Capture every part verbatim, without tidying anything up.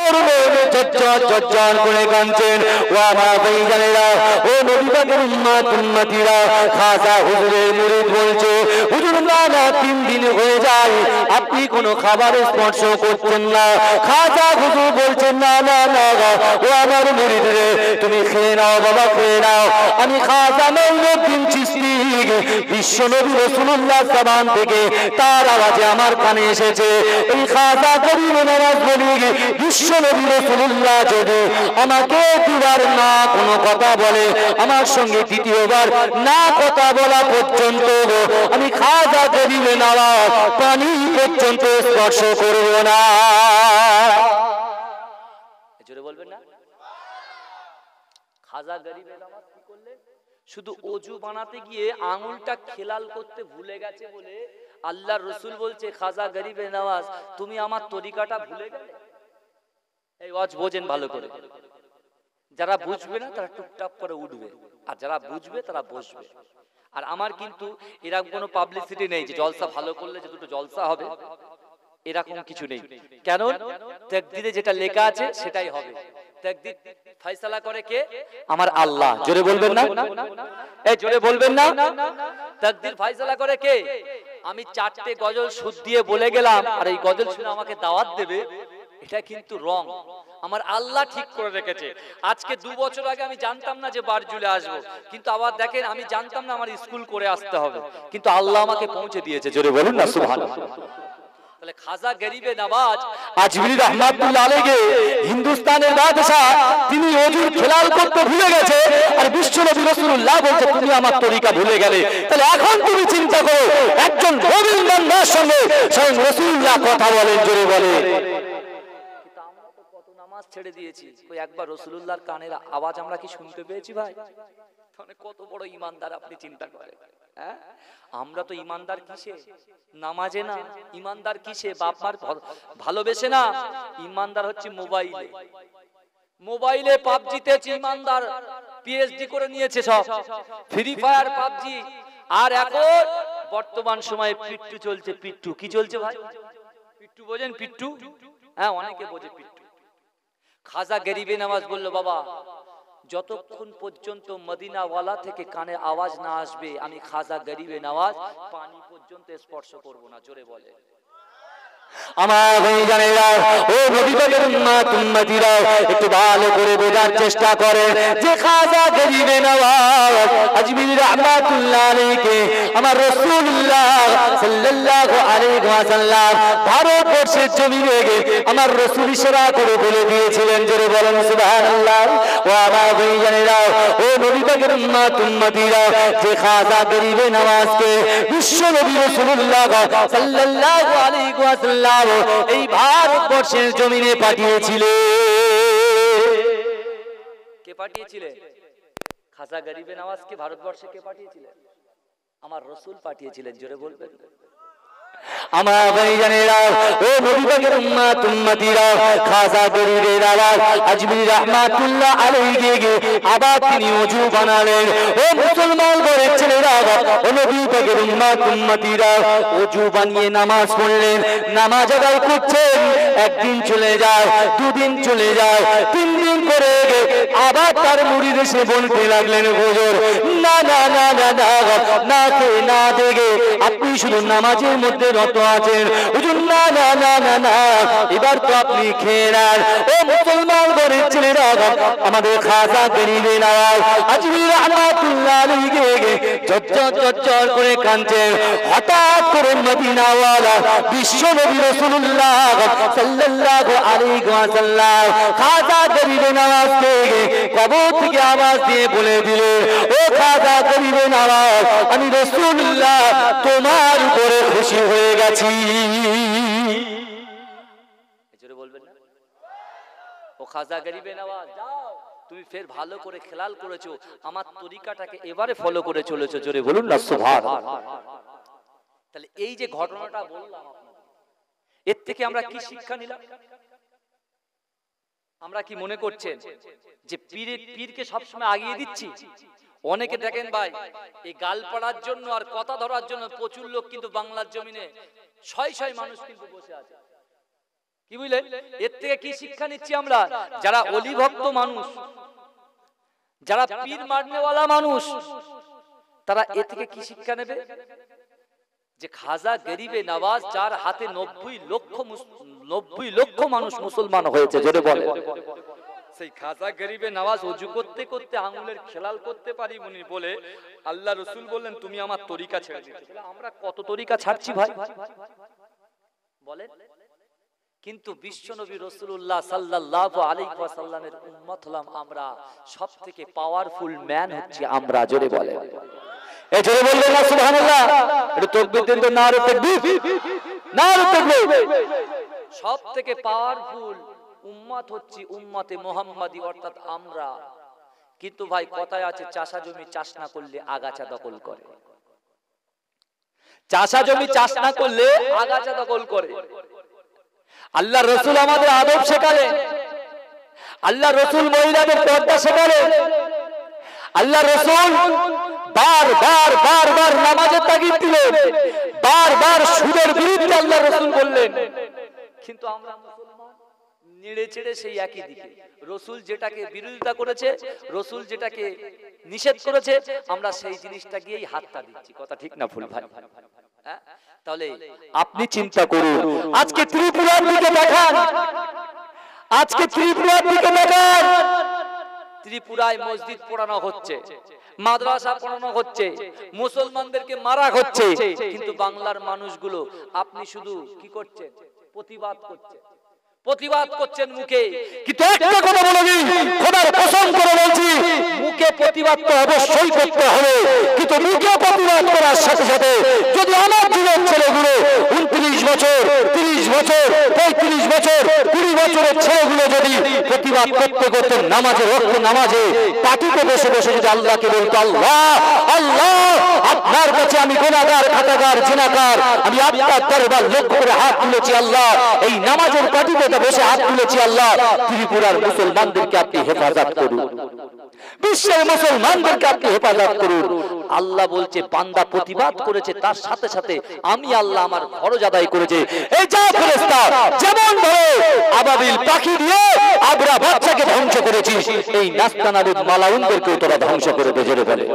আমার মনে ঝরঝর ঝরঝর করে কাঁদছেন। ও আমার ভাইজানেরা, ও নবী পাকের উম্মত উম্মতিরা, খাজা হুজুরের মুরিদ বলছে, হুজুর না না তিন দিন হয়ে যায় আপনি কোনো খাবার স্পর্শ করছেন না। খাজা হুজুর বলছেন, না না না ও আমার মুরিদ রে, তুমি খেয়ে নাও বাবা, খেয়ে নাও। আমি খাজা মঈনুদ্দিন চিশতি বিশ্ব নবী রাসূলুল্লাহ জবান থেকে তার আওয়াজে আমার কানে এসেছে। এই খাজা গরিব নওয়াজ বলি, বিশ্ব নবী রাসূলুল্লাহ যদি আমাকে দুবার না কোনো কথা বলে, আমার সঙ্গে দ্বিতীয়বার না কথা বলা পর্যন্ত আমি খাজা গরিব নওয়াজ পানি পর্যন্ত স্পর্শ করব না। জোরে বলবেন না? খাজা গরিব নওয়াজ কি করলে? শুধু অজু বানাতে গিয়ে আঙুলটা খেলাল করতে ভুলে গেছে বলে আল্লাহর রাসূল বলছে, খাজা গরিবে নওয়াজ তুমি আমার তরিকাটা ভুলে গেলে। এই ওয়াজ বোঝেন ভালো করে, যারা বুঝবে না তারা টুকটাক করে উঠবে, আর যারা বুঝবে তারা বসবে। আর আমার কিন্তু এরকম কোনো পাবলিসিটি নেই যে জলসা ভালো করলে যে দুটো জলসা হবে, এরকম কিছু নেই। কেন? তাকদীরে যেটা লেখা আছে সেটাই হবে। তাকদীর ফয়সালা করে কে? আমার আল্লাহ। জোরে বলবেন না? এই জোরে বলবেন না? তাকদীর ফয়সালা করে কে? আমি চারটে গজল সুদ দিয়ে বলে গেলাম আর এই গজল শুনে আমাকে দাওয়াত দেবে, এটা কিন্তু রং। আমার আল্লাহ ঠিক করে রেখেছে। আজকে দু বছর আগে আমি জানতাম না যে বারজুলে আসবো, কিন্তু আবার দেখেন আমি জানতাম না আমার স্কুল করে আসতে হবে, কিন্তু আল্লাহ আমাকে পৌঁছে দিয়েছে। জোরে বলুন না সুবহানাল্লাহ। তাহলে খাজা গরিবে নওয়াজ আজমিরি রহমাতুল্লাহ আলাইহি হিন্দুস্তানের বাদশা, তিনি ওজুর খেলাল করতে ভুলে গেছে আর বিশ্ব নবী রাসূলুল্লাহ বলছে তুমি আমার তরিকা ভুলে গেলে। তাহলে এখন তুমি চিন্তা করো, একজন মুমিন বান্দার সঙ্গে স্বয়ং রাসূলুল্লাহ কথা বলেন। জোরে বলে, কিন্তু আমরা তো কত নামাজ ছেড়ে দিয়েছি, কই একবার রাসূলুল্লাহর কানের আওয়াজ আমরা কি শুনতে পেয়েছি ভাই? তাহলে কত বড় ঈমানদার আপনি চিন্তা করেন। হ্যাঁ, আমরা তো ঈমানদার কিসে? নামাজে না। ঈমানদার কিসে? বাপ মার ভালোবেসে না। ঈমানদার হচ্ছে মোবাইলে। মোবাইলে পাবজিতে ঈমানদার পিএইচডি করে নিয়েছে সব, ফ্রি ফায়ার পাবজি। আর এখন বর্তমান সময়ে পিট্টু চলছে। পিট্টু কি চলছে ভাই? পিট্টু বোঝেন? পিট্টু, হ্যাঁ অনেকে বোঝে পিট্টু। খাজা গরিবে নওয়াজ বলল, বাবা যতক্ষণ পর্যন্ত মদিনাওয়ালা থেকে কানে আওয়াজ না আসবে আমি খাজা গরিবে নওয়াজ পানি পর্যন্ত স্পর্শ করব না। জোরে বলে আমার ভাইজানেরা, ও নবী পাকের উম্মত উম্মতিরা, একটু ভালো করে বোঝার চেষ্টা করেন যে খাজা গরিবে নওয়াজ আজমিরি রহমাতুল্লাহ আলাইহি আমার রাসূলুল্লাহ সাল্লাল্লাহু আলাইহি ওয়াসাল্লাম ভারতবর্ষের জমিনে আমার রাসূল ইশারা করে বলে দিয়েছিলেন। জোরে বলেন সুবহানাল্লাহ। ও আমার ভাইজানেরা, ও নবী পাকের উম্মত উম্মতিরা, যে খাজা গরিবে নওয়াজকে বিশ্ব নবী রাসূলুল্লাহ সাল্লাল্লাহু আলাইহি ওয়াসাল্লাম এই ভারতবর্ষের জমিনে পাঠিয়েছিলেন। কে পাঠিয়েছিলেন? খাজা গরিবে নওয়াজকে ভারতবর্ষে কে পাঠিয়েছিলেন? আমার রাসূল পাঠিয়েছিলেন। জোরে বলবেন। আমার ভাইজানেরা, ও নবী পাকের উম্মত উম্মতিরা, খাজা গরিবে নওয়াজ আজমিরি রহমাতুল্লাহ আলাইহি আবার তিনি ওযু বানালেন। ও মুসলমান ঘরের ছেলেরা, ও নবী পাকের উম্মত উম্মতিরা, ওযু বানিয়ে নামাজ পড়লেন। নামাজ আদায় করছেন, একদিন চলে যায়, দুদিন চলে যায়, তিন দিন করে আবার তার মুরিদ এসে বলতে লাগলেন, হুজুর না না না না না খেয়ে না দেখে আপনি শুধু নামাজের মধ্যে রত আছেন। হুজুর না না না না না এবার তো আপনি খেয়ে নেন। ও মুসলমান ঘরের ছেলেরা, আমাদের খাজা গরিবে নওয়াজ আজমিরি রহমাতুল্লাহ আলাইহি ঝরঝর ঝরঝর করে কাঁদছেন। হঠাৎ করে মদিনাওয়ালা বিশ্ব নবী রাসূলুল্লাহ সাল্লাল্লাহু আলাইহি ওয়াসাল্লাম খাজা গরিবে নওয়াজকে কবর থেকে আওয়াজ দিয়ে বলে দিলেন, ও খাজা গরিবে নওয়াজ আমি রাসূলুল্লাহ তোমার উপরে খুশি হয়ে গেছি। জোরে বলবেন না? ও খাজা গরিবে নওয়াজ, যাও তুমি ফের ভালো করে খেলাল করেছো, আমার তরিকাটাকে এবারে ফলো করে চলেছো। জোরে বলুন না সুবহানাল্লাহ। তাহলে এই যে ঘটনাটা বললাম আপনাদের, এর থেকে আমরা কি শিক্ষা নিলাম? আমরা কি মনে করছেন যে পীরের পীরকে সবসময় আগিয়ে দিচ্ছি? অনেকে দেখেন ভাই এই গাল পড়ার জন্য আর কথা ধরার জন্য প্রচুর লোক কিন্তু বাংলার জমিনে ছয় ছয় মানুষ কিন্তু বসে আছে। কি বুঝলেন? এর থেকে কি শিক্ষা নিচ্ছি আমরা? যারা অলি ভক্ত মানুষ, যারা পীর মাননেওয়ালা মানুষ, তারা এ থেকে কি শিক্ষা নেবে? যে খাজা গরিবে নওয়াজ, যার হাতে নব্বই লক্ষ নব্বই লক্ষ মানুষ মুসলমান হয়েছে, জোরে বলে, সেই খাজা গরিবে নওয়াজ ওযু করতে করতে আঙ্গুলের খেলাল করতে পারি উনি বলে আল্লাহ রসুল বললেন তুমি আমার তরিকা ছেড়ে দিতে। আমরা কত তরিকা ছাড়ছি ভাই বলেন? কিন্তু বিশ্বনবী রাসূলুল্লাহ সাল্লাল্লাহু আলাইহি ওয়াসাল্লামের উম্মত হলাম আমরা, সবথেকে পাওয়ারফুল ম্যান হচ্ছে আমরা, জোরে বলে, এই জোরে বলবেন না সুবহানাল্লাহ? একটু তাকবীর দেন তো, নারে তাকবীর, নারে তাকবীর। সবথেকে পাওয়ারফুল উম্মত হচ্ছে উম্মতে মুহাম্মাদি, অর্থাৎ আমরা। কিন্তু ভাই কথায় আছে চাষা জমি চাষ না করলে আগাছা দখল করে, চাষা জমি চাষ না করলে আগাছা দখল করে। আল্লাহ রসুল আমাদের আদব শেখালেন, আল্লাহ রসুল মহিলাদের পর্দা শেখালেন, আল্লাহ রসুল বার বার বার বার নামাজের তাগিদ দিলেন, বার বার সুদের বিরুদ্ধে আল্লাহ রসুল বললেন। কিন্তু আমরা মুসলমান নেড়ে চেড়ে সেই একই দিকে, রসুল যেটাকে বিরোধিতা করেছে, রসুল যেটাকে নিষেধ করেছে, আমরা সেই জিনিসটা গিয়েই হাতটা দিচ্ছি। কথা ঠিক না ভুল ভাই? তাহলে আপনি চিন্তা করুন, আজকে ত্রিপুরার দিকে দেখান, আজকে ত্রিপুরার দিকে দেখান, ত্রিপুরায় মসজিদ পড়ানো হচ্ছে, মাদ্রাসা পড়ানো হচ্ছে, মুসলমানদেরকে মারা হচ্ছে, কিন্তু বাংলার মানুষগুলো আপনি শুধু কি করছেন? প্রতিবাদ করছেন, প্রতিবাদ করছেন মুখে। কিন্তু একটা কথা বলে দিই, খোদার কসম করে বলছি, মুখে প্রতিবাদ তো অবশ্যই করতে হবে, কিন্তু মুখে প্রতিবাদ করার সাথে সাথে যদি আমার যুবক ছেলেগুলো উনত্রিশ বছর, তিরিশ বছর, পঁয়ত্রিশ বছর, কুড়ি বছরের ছেলেগুলো যদি প্রতিবাদ করতে করতে নামাজে রক্ত নামাজে পাটিতে বসে বসে যদি আল্লাহকে বলতো, আল্লাহ আল্লাহ আপনার কাছে আমি গুনাহগার, খাতাগার, জিনাকার, আমি আপনার দরবার লক্ষ্য করে হাত তুলেছি, আল্লাহ এই নামাজের পাটিতে বসে হাত তুলেছি, আল্লাহ ত্রিপুরার মুসলমানদেরকে আপনি হেফাজত করুন, বিশ্বের মুসলমানদেরকে আপনি হেফাজত করুন। আল্লাহ বলছে বান্দা প্রতিবাদ করেছে, তার সাথে সাথে আমি আল্লাহ আমার ফরজ আদায় করেছে। এই যা ফেরেশতা যেমন ধরে আবাবিল পাখি দিয়ে আবরা বাচ্চাকে ধ্বংস করেছিস, এই নাস্তানাবুদ মালাউনদেরকেও তোরা ধ্বংস করে দে, জোরে বলে,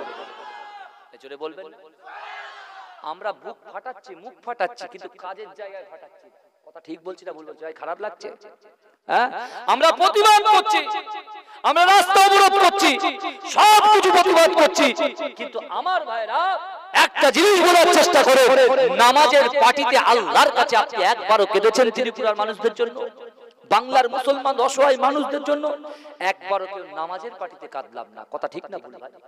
জোরে বলবেন। আমরা বুক ফাটাচ্ছি, মুখ ফাটাচ্ছি, কিন্তু কাজের জায়গায় ফাটাচ্ছি। কথা ঠিক বলছি না ভুল বলছি? ভাই খারাপ লাগছে? হ্যাঁ, আমরা প্রতিবাদ করছি, আমরা রাস্তা অবরোধ করছি, সব কিছু প্রতিবাদ করছি, কিন্তু আমার ভাইরা একটা জিনিস বলার চেষ্টা করে, নামাজের পাটিতে আল্লাহর কাছে আপনি একবারও কেঁদেছেন ত্রিপুরার মানুষদের জন্য, বাংলার মুসলমান অসহায় মানুষদের জন্য? একবারও কেউ নামাজের পাটিতে কাঁদলাম না। কথা ঠিক না ভুল ভাই?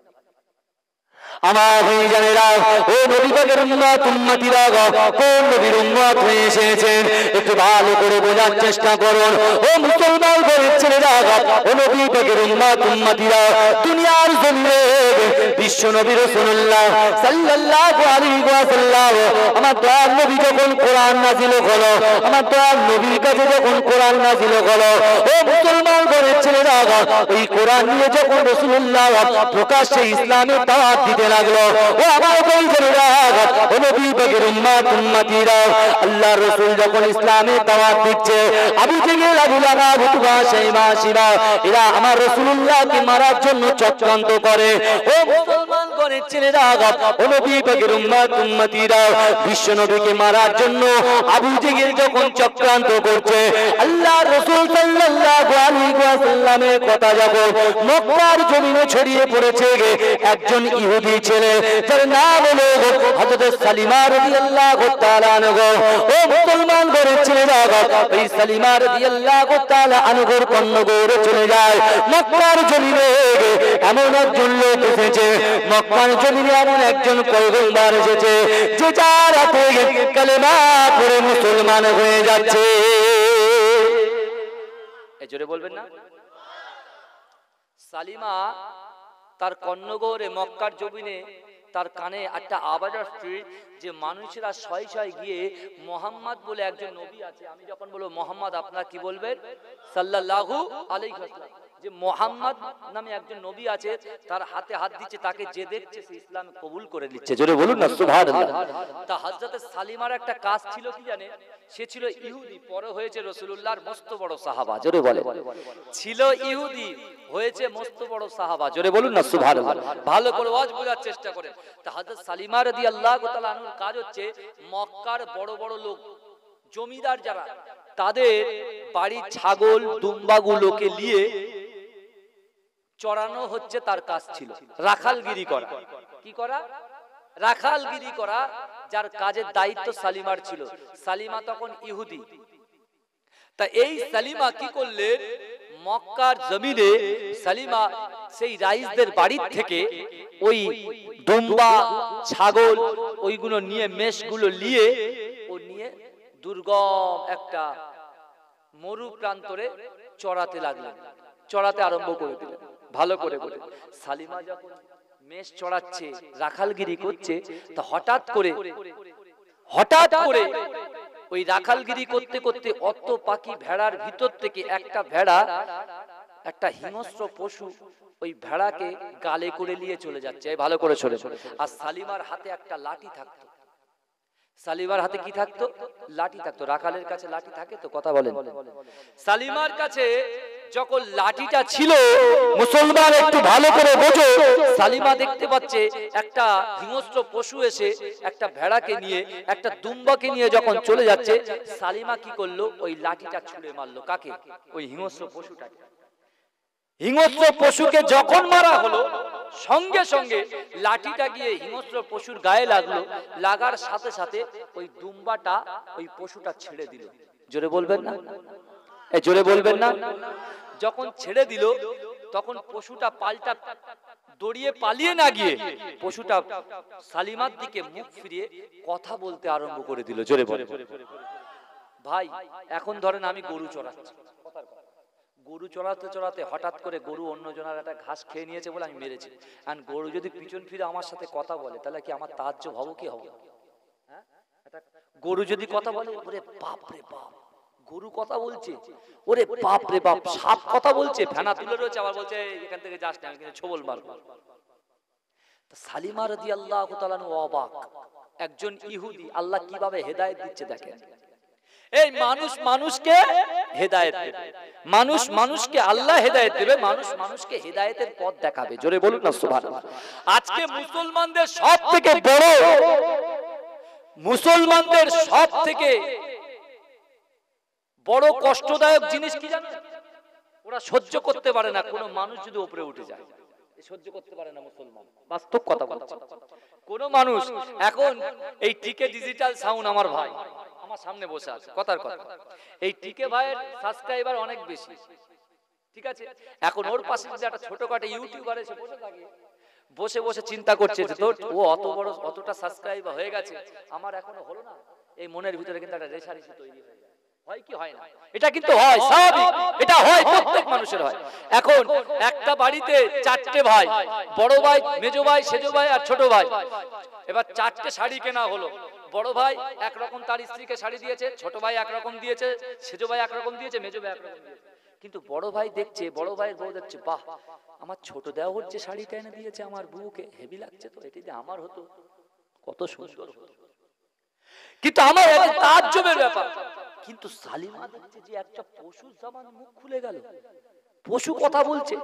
আমার জানেরা, ও নবী পাকের উম্মত উম্মতিরা, কোন নবীর উম্মত হয়ে এসেছেন একটু ভালো করে বোঝার চেষ্টা করুন। ও মুসলমান ঘরের ছেলেরা, ও নবী পাকের উম্মত উম্মতিরা, দুনিয়ার জমিনে বিশ্ব নবী রাসূলুল্লাহ সাল্লাল্লাহু আলাইহি ওয়াসাল্লাম, আমার দয়ার নবী যখন কোরআন নাযিল হলো, আমার দয়ার নবীর কাছে যখন কোরআন নাযিল হলো, ও মুসলমান ঘরের ছেলেরা, ওই কোরআন নিয়ে যখন রাসূলুল্লাহ প্রকাশ্যে ইসলামের দাওয়াত দিতে লাগলো, ও আমার ভাইয়েরা, ও নবী পাকের উম্মত উম্মতিরা, আল্লাহর রাসূল যখন ইসলামের দাওয়াত দিচ্ছে, Abu Jahl, Abu Lahab, Utba, Shaiba, শিবা, এরা আমার রাসূলুল্লাহকে মারার জন্য চক্রান্ত করে। ও মুসলমান ঘরের ছেলেরা, ও নবী পাকের উম্মত উম্মতিরা, বিশ্ব নবীকে মারার জন্য আবু জেহেল যখন চক্রান্ত করছে, আল্লাহর রাসূল সাল্লাল্লাহু আলাইহি ওয়াসাল্লামের কথা যখন মক্কার জমিনে ছড়িয়ে পড়েছে, একজন ইহুদি ছেলে যার নাম হলো হযরত সালিমা রাদিয়াল্লাহু তাআলা আনহু, ও মুসলমান ঘরের ছেলেরা, এই সালিমা রাদিয়াল্লাহু তাআলা আনহুর কন্যগৌরে চলে যায়। মক্কার জমিনে এমন একজন লোক এসেছে, মক্কার জমিনে এমন একজন পয়গম্বর এসেছে, যে যার হাতে কালেমা পড়ে মুসলমান হয়ে যাচ্ছে। এই জোরে বলবেন না? সালিমা তার কন্যগৌরে মক্কার জমিনে তার কানে একটা আওয়াজ আসছে যে মানুষেরা শয় শয় গিয়ে মোহাম্মদ বলে একজন নবী আছে, আমি যখন বলবো মোহাম্মদ আপনারা কি বলবেন? সাল্লাল্লাহু আলাইহি ওয়াসাল্লাম। যে মোহাম্মদ নামে একজন নবী আছে, তার হাতে হাত দিচ্ছে, তাকে যে দেখছে সে ইসলাম কবুল করে নিচ্ছে। জোরে বলুন না সুবহানাল্লাহ। তা হযরত সালিমার একটা কাজ ছিল কি জানেন? সে ছিল ইহুদি, পরে হয়েছে রাসূলুল্লাহর মস্ত বড় সাহাবা। জোরে বলে, ছিল ইহুদি, হয়েছে মস্ত বড় সাহাবা। জোরে বলুন না সুবহানাল্লাহ। ভালো করে ওয়াজ বোঝার চেষ্টা করেন। তা হযরত সালিমা রাদিয়াল্লাহু তাআলা আনহুর কাজ হচ্ছে মক্কার বড় বড় লোক, জমিদার যারা, তাদের বাড়ির ছাগল দুম্বাগুলোকে নিয়ে চড়ানো হচ্ছে তার কাজ ছিল। রাখালগিরি করা। কি করা? রাখালগিরি করা, যার কাজের দায়িত্ব সালিমার ছিল। সালিমা তখন ইহুদি। তা এই সালিমা কি করলেন? মক্কার জমিনে সালিমা সেই রাইসদের বাড়ির থেকে ওই দুম্বা ছাগল ওইগুলো নিয়ে, মেষগুলো নিয়ে ও নিয়ে দুর্গম একটা মরু প্রান্তরে চড়াতে লাগলেন, চড়াতে আরম্ভ করে দিলেন। ভালো করে বলে, সালিমা যখন মেষ চড়াচ্ছে, রাখালগিরি করছে, তা হঠাৎ করে হঠাৎ করে ওই রাখালগিরি করতে করতে অত পাখি ভেড়ার ভিতর থেকে একটা ভেড়া, একটা হিংস্র পশু ওই ভেড়াকে গালে করে নিয়ে চলে যাচ্ছে। ভালো করে চলে। আর সালিমার হাতে একটা লাঠি থাকতো। সালিমার হাতে কি থাকতো? লাঠি থাকতো। রাখালের কাছে লাঠি থাকে তো? কথা বলেন। সালিমার কাছে যখন লাঠিটা ছিল, মুসলমান একটু ভালো করে বোঝো, সালিমা দেখতে পাচ্ছে একটা হিংস্র পশু এসে একটা ভেড়াকে নিয়ে, একটা দুম্বাকে নিয়ে যখন চলে যাচ্ছে, সালিমা কি করলো? ওই লাঠিটা ছুঁড়ে মারলো। কাকে? ওই হিংস্র পশুটাকে। হিংস্র পশুকে যখন মারা হলো, সঙ্গে সঙ্গে লাঠিটা গিয়ে হিংস্র পশুর গায়ে লাগলো। লাগার সাথে সাথে ওই দুম্বাটা ওই পশুটা ছেড়ে দিল। জোরে বলবেন না? এ জোরে বলবেন না? যখন ছেড়ে দিল, তখন পশুটা পাল্টা দড়িয়ে পালিয়ে না গিয়ে পশুটা সালিমার দিকে মুখ ফিরিয়ে কথা বলতে আরম্ভ করে দিল। জোরে বলে, ভাই এখন ধরেন আমি গরু চড়াচ্ছি, গরু চড়াতে চড়াতে হঠাৎ করে গরু অন্য জনের একটা ঘাস খেয়ে নিয়েছে বলে আমি মেরেছি। আর গরু যদি পিছন ফিরে আমার সাথে কথা বলে, তাহলে কি আমার তাজ্জব হবো কি হবো? হ্যাঁ, গরু যদি কথা বলে, ওরে বাপ রে বাপ, গরু কথা বলছে, ওরে বাপ রে বাপ, সাপ কথা বলছে, ফেনা তুলে রয়েছে, আবার বলছে এখান থেকে যাস না, আমি কিন্তু ছোবল মারবো। সালিমা রাদিয়াল্লাহু তাআলা অবাক, একজন ইহুদি, আল্লাহ কিভাবে হেদায়েত দিচ্ছে দেখেন। এই মানুষ মানুষকে হেদায়েত দেবে, মানুষ মানুষকে আল্লাহ হেদায়েত দেবে, মানুষ মানুষকে হেদায়েতের পথ দেখাবে। জোরে বলুন না সুবহানাল্লাহ। আজকে মুসলমানদের সব থেকে বড়, মুসলমানদের সব থেকে বড় কষ্টদায়ক জিনিস কি জানেন? ওরা সহ্য করতে পারে না কোন মানুষ যদি উপরে উঠে যায়, সহ্য করতে পারে না মুসলমান। বাস্তব কথা বলছি, কোন মানুষ এখন এই টিকে ডিজিটাল সাউন্ড, আমার ভাই আমার সামনে বসে আছে, কথার কথা, এই টিকে ভাইয়ের সাবস্ক্রাইবার অনেক বেশি, ঠিক আছে? এখন ওর পাশে যে একটা ছোটখাটো ইউটিউবার এসে বসে থাকে, বসে বসে চিন্তা করছে যে তোর ও অত বড় অতটা সাবস্ক্রাইবার হয়ে গেছে, আমার এখনো হলো না। এই মনের ভিতরে কিন্তু একটা রেশারেশি তৈরি হয়ে যায়। হয় কি হয় না? এটা কিন্তু হয়, স্বাভাবিক, এটা হয়, প্রত্যেক মানুষের হয়। এখন একটা বাড়িতে চারটে ভাই, বড় ভাই, মেজো ভাই, সেজো ভাই আর ছোট ভাই। এবার চারটে শাড়ি কেনা হলো। বড় ভাই একরকম তার স্ত্রীকে শাড়ি দিয়েছে, ছোট ভাই একরকম দিয়েছে, সেজো ভাই একরকম দিয়েছে, মেজো ভাই একরকম দিয়েছে। কিন্তু বড় ভাই দেখছে, বড় ভাইয়ের বউ দেখছে, বাহ, আমার ছোট দেওর যে শাড়িটা এনে দিয়েছে আমার বউকে, হেভি লাগছে তো, এটি যদি আমার হতো কত সুন্দর হতো। কিন্তু আমার এটা তাজ্জবের ব্যাপার। কিন্তু সালিমা দেখছে যে একটা পশু জবান মুখ খুলে গেল, পশু কথা বলছে।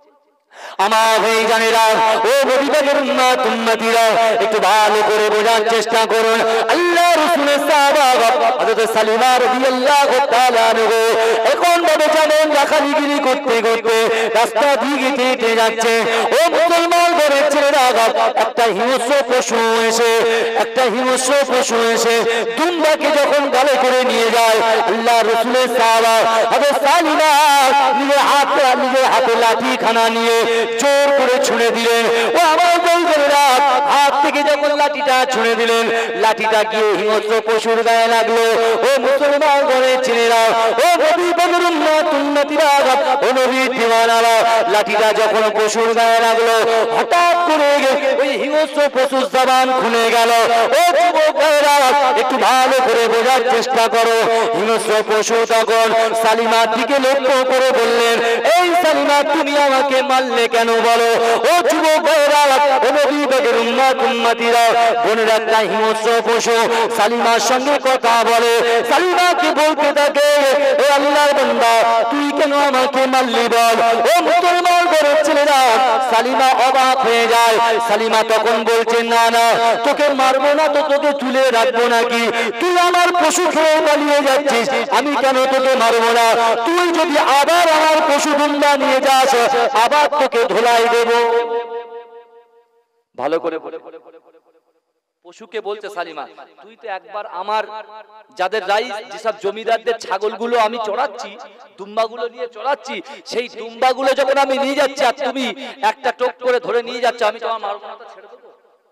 আমার ভাই জানেরা, ও নবীদের উম্মত উম্মতিরা, একটু ভালো করে বোঝার চেষ্টা করুন। আল্লাহ রাসূলের সাহাবা হযরত সালিমা রাদিয়াল্লাহু তাআলা আনহু এখন ভাবে জানেন রাখালগিরি করতে করতে রাস্তা দিয়ে হেঁটে হেঁটে যাচ্ছে। ও মুসলমান ঘরের ছেলেরা, একটা হিংস্র পশু এসে একটা হিংস্র পশু এসে দুম্বাকে যখন গালে করে নিয়ে যায়, আল্লাহ রাসূলের সাহাবা হযরত সালিমা নিজের হাতে নিজের হাতে লাঠি খানা নিয়ে জোর করে ছুঁড়ে দিলেন। ও আমার বন্ধুরা, হাত থেকে যখন লাঠিটা ছুঁড়ে দিলেন, লাঠিটা গিয়ে হিংস্র পশুর গায়ে লাগলো। ও মুসলমান ঘরের ছেলেরা, ও নবী বদর উম্মত উম্মতিরা, ও নবীর দিওয়ানারা, লাঠিটা যখন পশুর গায়ে লাগলো, হঠাৎ করে ওই হিংস্র পশুর জবান খুলে গেল। ও যুবক ভাইরা, একটু ভালো করে বোঝার চেষ্টা করো। হিংস্র পশু তখন সালিমার দিকে লক্ষ্য করে বললেন, এই সালিমা সালিমা তুমি আমাকে মারলে কেন বলো? ও যুবক ভাইরা, ও নবী পাকের উম্মত উম্মতিরা, বোনেরা, একটা হিংস্র পশু সালিমার সঙ্গে কথা বলে। সালিমাকে বলতে থাকে, ও আল্লাহর বান্দা, তুই কেন আমাকে মারলি বল? ও মুসলমান ঘরের ছেলেরা, সালিমা অবাক হয়ে যায়। সালিমা তখন বলছে, না না, তোকে মারবো না তো তোকে তুলে রাখবো নাকি? তুই আমার পশু খেয়ে পালিয়ে যাচ্ছিস, আমি কেন তোকে মারবো না? তুই যদি আবার আমার পশু দুম্বা নিয়ে যাস, আবার তোকে ধোলাই দেব। ভালো করে পশুকে বলছে সালিমা, তুই তো একবার আমার যাদের রাইস, যেসব জমিদারদের ছাগলগুলো আমি চড়াচ্ছি, দুম্বাগুলো নিয়ে চড়াচ্ছি, সেই দুম্বাগুলো যখন আমি নিয়ে যাচ্ছি আর তুমি একটা টোপ করে ধরে নিয়ে যাচ্ছ, আমি তোমার মারবো না তো ছেড়ে দেবো?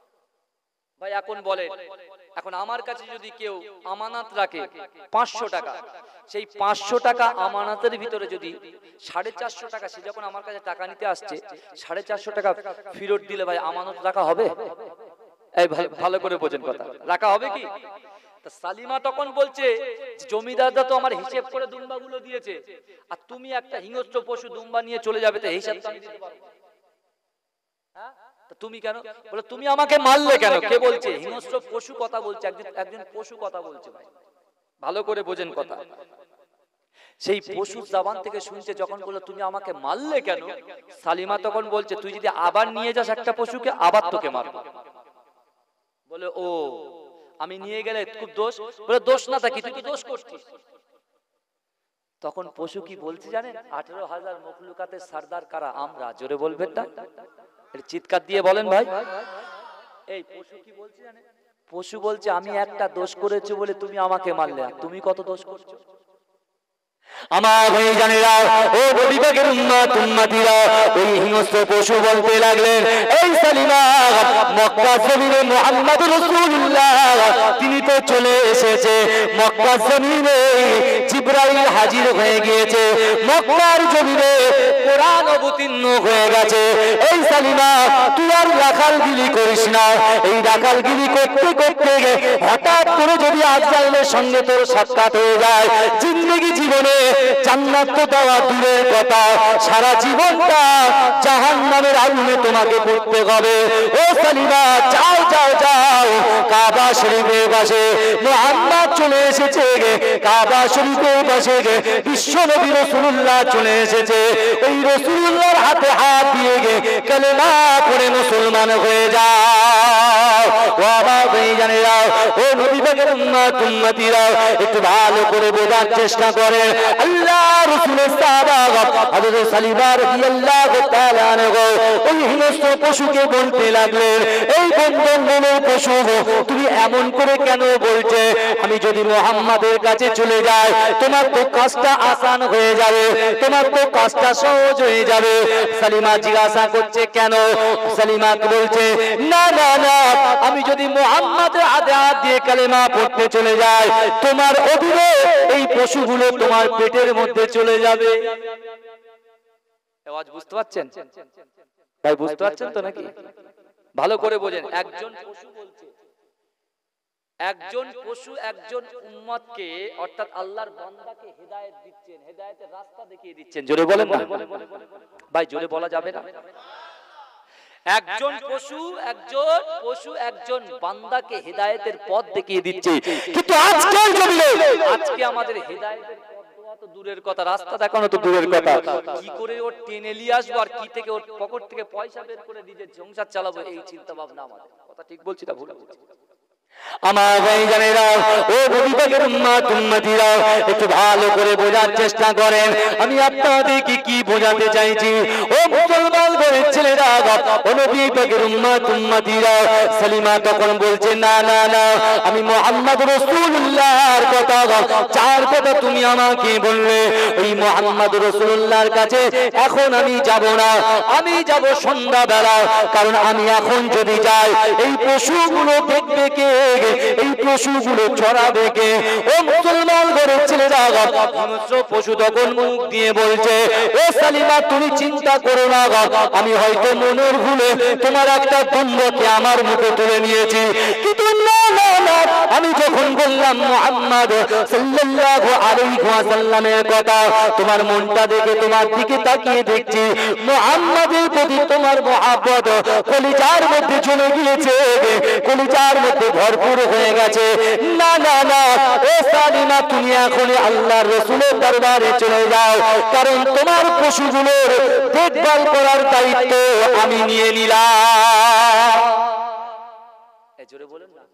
ভাই এখন বলে, এখন আমার কাছে যদি কেউ আমানত রাখে পাঁচশো টাকা, সেই পাঁচশো টাকা আমানতের ভিতরে যদি সাড়ে চারশো টাকা, সে যখন আমার কাছে টাকা নিতে আসছে সাড়ে চারশো টাকা ফেরত দিলে ভাই আমানত রাখা হবে? এই ভালো করে বোঝেন কথা, রাখা হবে কি? সালিমা তখন বলছে, জমিদাররা তো আমার হিসেব করে দুম্বাগুলো দিয়েছে, আর তুমি একটা হিংস্র পশু দুম্বা নিয়ে চলে যাবে, তো হিসাব তো আমি দিতে পারবো না। হ্যাঁ, তুমি কেন বলে, তুমি আমাকে মারলে কেন? কে বলছে? হিংস্র পশু কথা বলছে, একজন একজন পশু কথা বলছে। ভাই ভালো করে বোঝেন কথা। সেই পশু জবান থেকে শুনছে, যখন বললো তুমি আমাকে মারলে কেন, সালিমা তখন বলছে, তুই যদি আবার নিয়ে যাস একটা পশুকে, আবার তোকে মারবো। বলে, ও আমি নিয়ে গেলে খুব দোষ? বলে, দোষ না থাকি, তুই কি দোষ করছিস? তখন পশু কি বলছে জানেন? আঠারো হাজার মখলুকাতের সর্দার কারা? আমরা। জোরে বলবেন না? চিৎকার দিয়ে বলেন ভাই। এই পশু কি বলছে জানেন? পশু বলছে, আমি একটা দোষ করেছি বলে তুমি আমাকে মারলে, আর তুমি কত দোষ করছো? আমার ভাই জানেরা, ও নবী পাকের উম্মত উম্মতিরা, ওই হিংস্র পশু বলতে লাগলেন, এই সালিমা, মক্কা জমিনে মুহাম্মদ রাসূলুল্লাহ তিনি তো চলে এসেছে, মক্কা জমিনে জিবরাইল হাজির হয়ে গিয়েছে, মক্কার জমিনে কোরআন অবতীর্ণ হয়ে গেছে। এই সালিমা, তুই আর রাখালগিরি করিস না। এই রাখালগিরি করতে করতে হঠাৎ করে যদি আজরাইলের সঙ্গে তোর সাক্ষাৎ হয়ে যায়, জিন্দেগি জীবনে জান্নাত তো দেওয়া দূরের কথা, সারা জীবনটা জাহান্নামের আগুনে তোমাকে পড়তে হবে। ও সালিমা, যাও যাও যাও, কাবা শরীফের পাশে মুহাম্মদ চলে এসেছে, কাবা শরীফের পাশে বিশ্ব নবী রাসূলুল্লাহ চলে এসেছে। ওই রাসূলুল্লাহর হাতে হাত দিয়ে কালেমা পড়ে মুসলমান হয়ে যাও। ও আমার ভাইজানেরা, ও নবী পাকের উম্মত উম্মতিরা, একটু ভালো করে বোঝার চেষ্টা করে। আল্লাহ রাসূলের সাহাবা হযরত সালিমা রাদিয়াল্লাহু তাআলা আনহু ওই হিংস্র পশুকে বলতে লাগলেন, এই বন্ধনের পশু, তুমি এমন করে কেন বলছে? আমি যদি মুহাম্মাদের কাছে চলে যাই, তোমার তো কাজটা আসান হয়ে যাবে, তোমার তো কাজটা সহজ হয়ে যাবে। সালিমা জিজ্ঞাসা করছে, কেন? সালিমা বলছে, না না না, আমি যদি মুহাম্মাদের হাতে হাত দিয়ে কালেমা পড়তে চলে যাই, তোমার অধীনে এই পশুগুলো তোমার পেটের মধ্যে চলে যাবে। আওয়াজ বুঝতে পারছেন ভাই? বুঝতে পারছেন তো নাকি? ভালো করে বোঝেন। একজন পশু বলছে, একজন পশু একজন উম্মতকে, অর্থাৎ আল্লাহর বান্দাকে হেদায়েত দিচ্ছেন, হেদায়েতের রাস্তা দেখিয়ে দিচ্ছেন। জোরে বলেন না ভাই, জোরে বলা যাবে না? একজন পশু একজন পশু একজন বান্দাকে হেদায়েতের পথ দেখিয়ে দিচ্ছে, কিন্তু আজকের জমিনে আজকে আমাদের হেদায়েতের পথ দেওয়া তো দূরের কথা, রাস্তা দেখানো তো দূরের কথা, কি করে ওর টেনে নিয়ে আসবো আর কি থেকে ওর পকেট থেকে পয়সা বের করে নিজের সংসার চালাবো, এই চিন্তা ভাবনা আমাদের। কথা ঠিক বলছি না ভুল বলছি? আমার ভাইজানেরা, ও নবী পাকের উম্মত উম্মতিরা, একটু ভালো করে বোঝার চেষ্টা করেন, আমি আপনাদেরকে কি বোঝাতে চাইছি। ও মুসলমান ঘরের ছেলেরা, ও নবী পাকের উম্মত উম্মতিরা, সালিমা তখন বলছে, না না না, আমি মুহাম্মদ রাসূলুল্লাহর কথা, যার কথা তুমি আমাকে বললে, ওই মুহাম্মদ রাসূলুল্লাহর কাছে এখন আমি যাব না, আমি যাব সন্ধ্যাবেলা, কারণ আমি এখন যদি যাই, এই পশুগুলো দেখবে কে? এই পশুগুলো চড়াবে কে? ও মুসলমান ঘরের ছেলেরা, হিংস্র পশু তখন মুখ দিয়ে বলছে, ও সালিমা তুমি চিন্তা করো না, আমি হয়তো মনের ভুলে তোমার একটা দুম্বকে আমার মুখে তুলে নিয়েছি, কিন্তু না না না, আমি যখন বললাম মুহাম্মদ সাল্লাল্লাহু আলাইহি ওয়াসাল্লামের কথা, তোমার মনটা দেখে তোমার দিকে তাকিয়ে দেখছি মুহাম্মাদের প্রতি তোমার মহব্বত কলিজার মধ্যে চলে গিয়েছে, কলিজার মধ্যে ভরপুর হয়ে গেছে। না না না, ও সালিমা তুমি এখন আল্লাহর রাসূলের দরবারে চলে যাও, কারণ তোমার পশুগুলোর দেখভাল করার দায়িত্ব আমি নিয়ে নিলাম। এই জোরে বলেন না।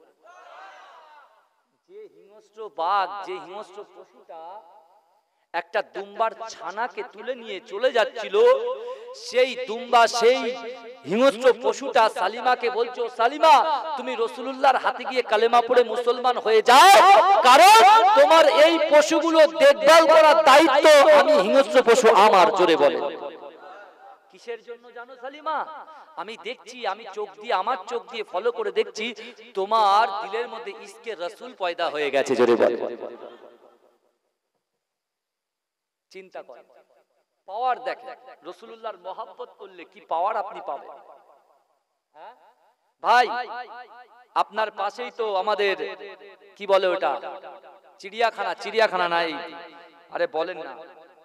যে হিংস্র বাঘ, যে হিংস্র পশুটা একটা দুম্বার ছানাকে তুলে নিয়ে চলে যাচ্ছিল, সেই দুম্বা, সেই হিংস্র পশুটা সালিমাকে বলছো, সালিমা তুমি রাসূলুল্লাহর হাতে গিয়ে কালেমা পড়ে মুসলমান হয়ে যাও, কারণ তোমার এই পশুগুলো দেখভাল করার দায়িত্ব আমি হিংস্র পশু আমার। জোরে বলে কিসের জন্য জানো সালিমা? আমি দেখছি, আমি চোখ দিয়ে, আমার চোখ দিয়ে ফলো করে দেখছি তোমার দিলের মধ্যে ইশকে রাসূল পয়দা হয়ে গেছে। জোরে বলে চিন্তা কর, পাওয়ার দেখে, রাসূলুল্লাহর মহব্বত করলে কি পাওয়ার আপনি পাবেন। হ্যাঁ ভাই, আপনার পাশেই তো আমাদের কি বলে ওটা, চিড়িয়াখানা, চিড়িয়াখানা নাই, আরে বলেন না,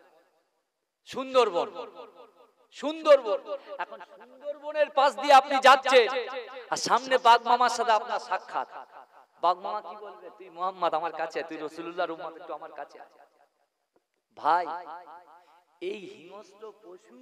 সুন্দরবন। সুন্দরবন, এখন সুন্দরবনের পাশ দিয়ে আপনি যাচ্ছেন আর সামনে বাঘ মামার সাথে আপনার সাক্ষাৎ। বাঘ মামা কি বলবে, তুই মুহাম্মদ আমার কাছে, তুই রাসূলুল্লাহর উম্মত, একটু আমার কাছে আয়। ভাই, এই হিংস্র পশু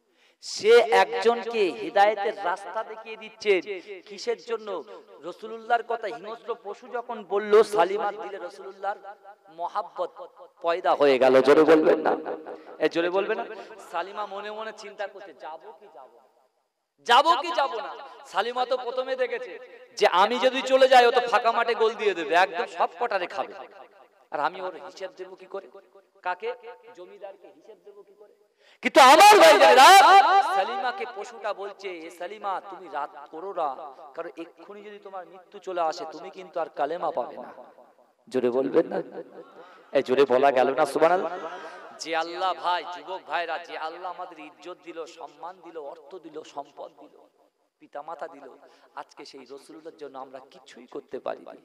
সে একজনকে হিদায়াতের রাস্তা দেখিয়ে দিচ্ছে। কিসের জন্য? রাসূলুল্লাহর কথা হিংস্র পশু যখন বলল, সালিমার দিলে রাসূলুল্লাহর মহব্বত পয়দা হয়ে গেল। জোরে বলবেন না, এ জোরে বলবেন না। সালিমা মনে মনে চিন্তা করছে, যাবো কি যাবো না, যাবো কি যাবো না। সালিমা তো প্রথমে দেখেছে যে আমি যদি চলে যাই ও তো ফাঁকা মাঠে গোল দিয়ে দেবে, একদম সব কটারে খাবে, আর আমি ওর হিসাব দেবো কি করে? কাকে? জমিদারকে হিসাব দেবো কি করে? কিন্তু আমার ভাইরা সালিমাকে পশুটা বলছে, সালিমা তুমি রাত করো না, কারণ এক্ষুনি যদি তোমার মৃত্যু চলে আসে তুমি কিন্তু আর কালেমা পাবে না। জোরে বলবেন না, এই জোরে বলা গেল না সুবহানাল্লাহ। যে আল্লাহ, ভাই যুবক ভাইরা, যে আল্লাহ আমাদের ইজ্জত দিল, সম্মান দিল, অর্থ দিল, সম্পদ দিল, পিতামাতা দিল, আজকে সেই রাসূলুল্লাহর জন্য আমরা কিছুই করতে পারি না,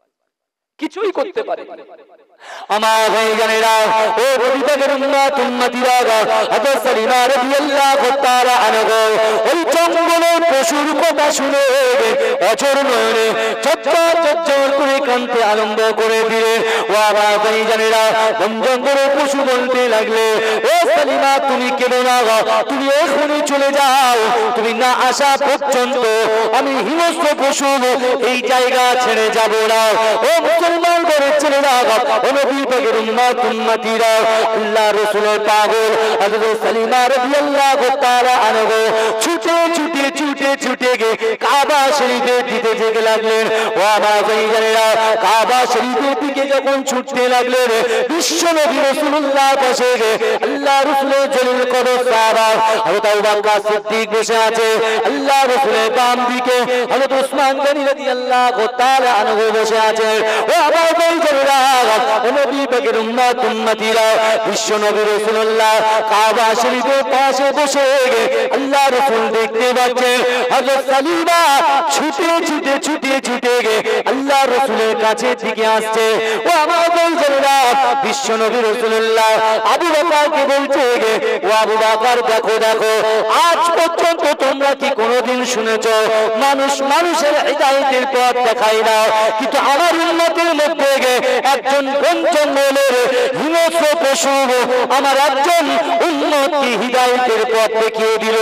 কিছুই করতে পারি না। আমার ভাইজানেরা, ও নবীদের উম্মত উম্মতিরা, হযরত সালিমা রাদিয়াল্লাহু তাআলা আনহু ওই জঙ্গলের পশুর কথা শুনে অচর নয়নে চচ্চর চচ্চর করে কাঁদতে আরম্ভ করে দিলেন। ও আমার ভাইজানেরা, জঙ্গলের পশু বলতে লাগলে, ও সালিমা তুমি কেঁদো না, তুমি এখনই চলে যাও, তুমি না আসা পর্যন্ত আমি হিংস্র পশু এই জায়গা ছেড়ে যাব না। ও মুসলমান ঘরের ছেলেরা, ও নবী পাকের উম্মত উম্মতিরা, আল্লাহ রাসূলের পাগল হযরত সালিমা রাদিয়াল্লাহু তাআলা আনহু ছুটে ছুটে ছুটে ছুটে গিয়ে কাবা শরীফের দিকে যেতে লাগলেন। ও আমার ভাইজানেরা, কাবা শরীফের দিকে যখন ছুটতে লাগলেন, বিশ্ব নবী রাসূলুল্লাহর পাশে আল্লাহ রাসূলের জলিল কদর সাহাবা হযরত আবু বকর সিদ্দিক বসে আছে, আল্লাহ রাসূলের বাম দিকে হযরত উসমান গনি রাদিয়াল্লাহু তাআলা আনহু বসে আছে। ও আমার ভাইজানেরা, ও নবী পাকের উম্মত উম্মতিরা, বিশ্ব নবী রাসূলুল্লাহ কাবা শরীফের পাশে বসে আল্লাহ রাসূল দেখতে পাচ্ছেন হযরত সালিমা ছুটে ছুটে ছুটে ছুটে গিয়ে আল্লাহ রাসূলের কাছে দিকে আসছে। ও আমার ভাইজানেরা, বিশ্ব নবী রাসূলুল্লাহ আবু বকরকে বলছে, ও আবু বকর দেখো দেখো, আজ পর্যন্ত তোমরা কি কোনোদিন শুনেছো মানুষ মানুষের হিদায়াতের পথ দেখায় না, কিন্তু আমার উম্মতের মধ্যে একজন কোন জঙ্গলের হিংস্র পশু আমার একজন উম্মতকে হিদায়াতের পথ দেখিয়ে দিল।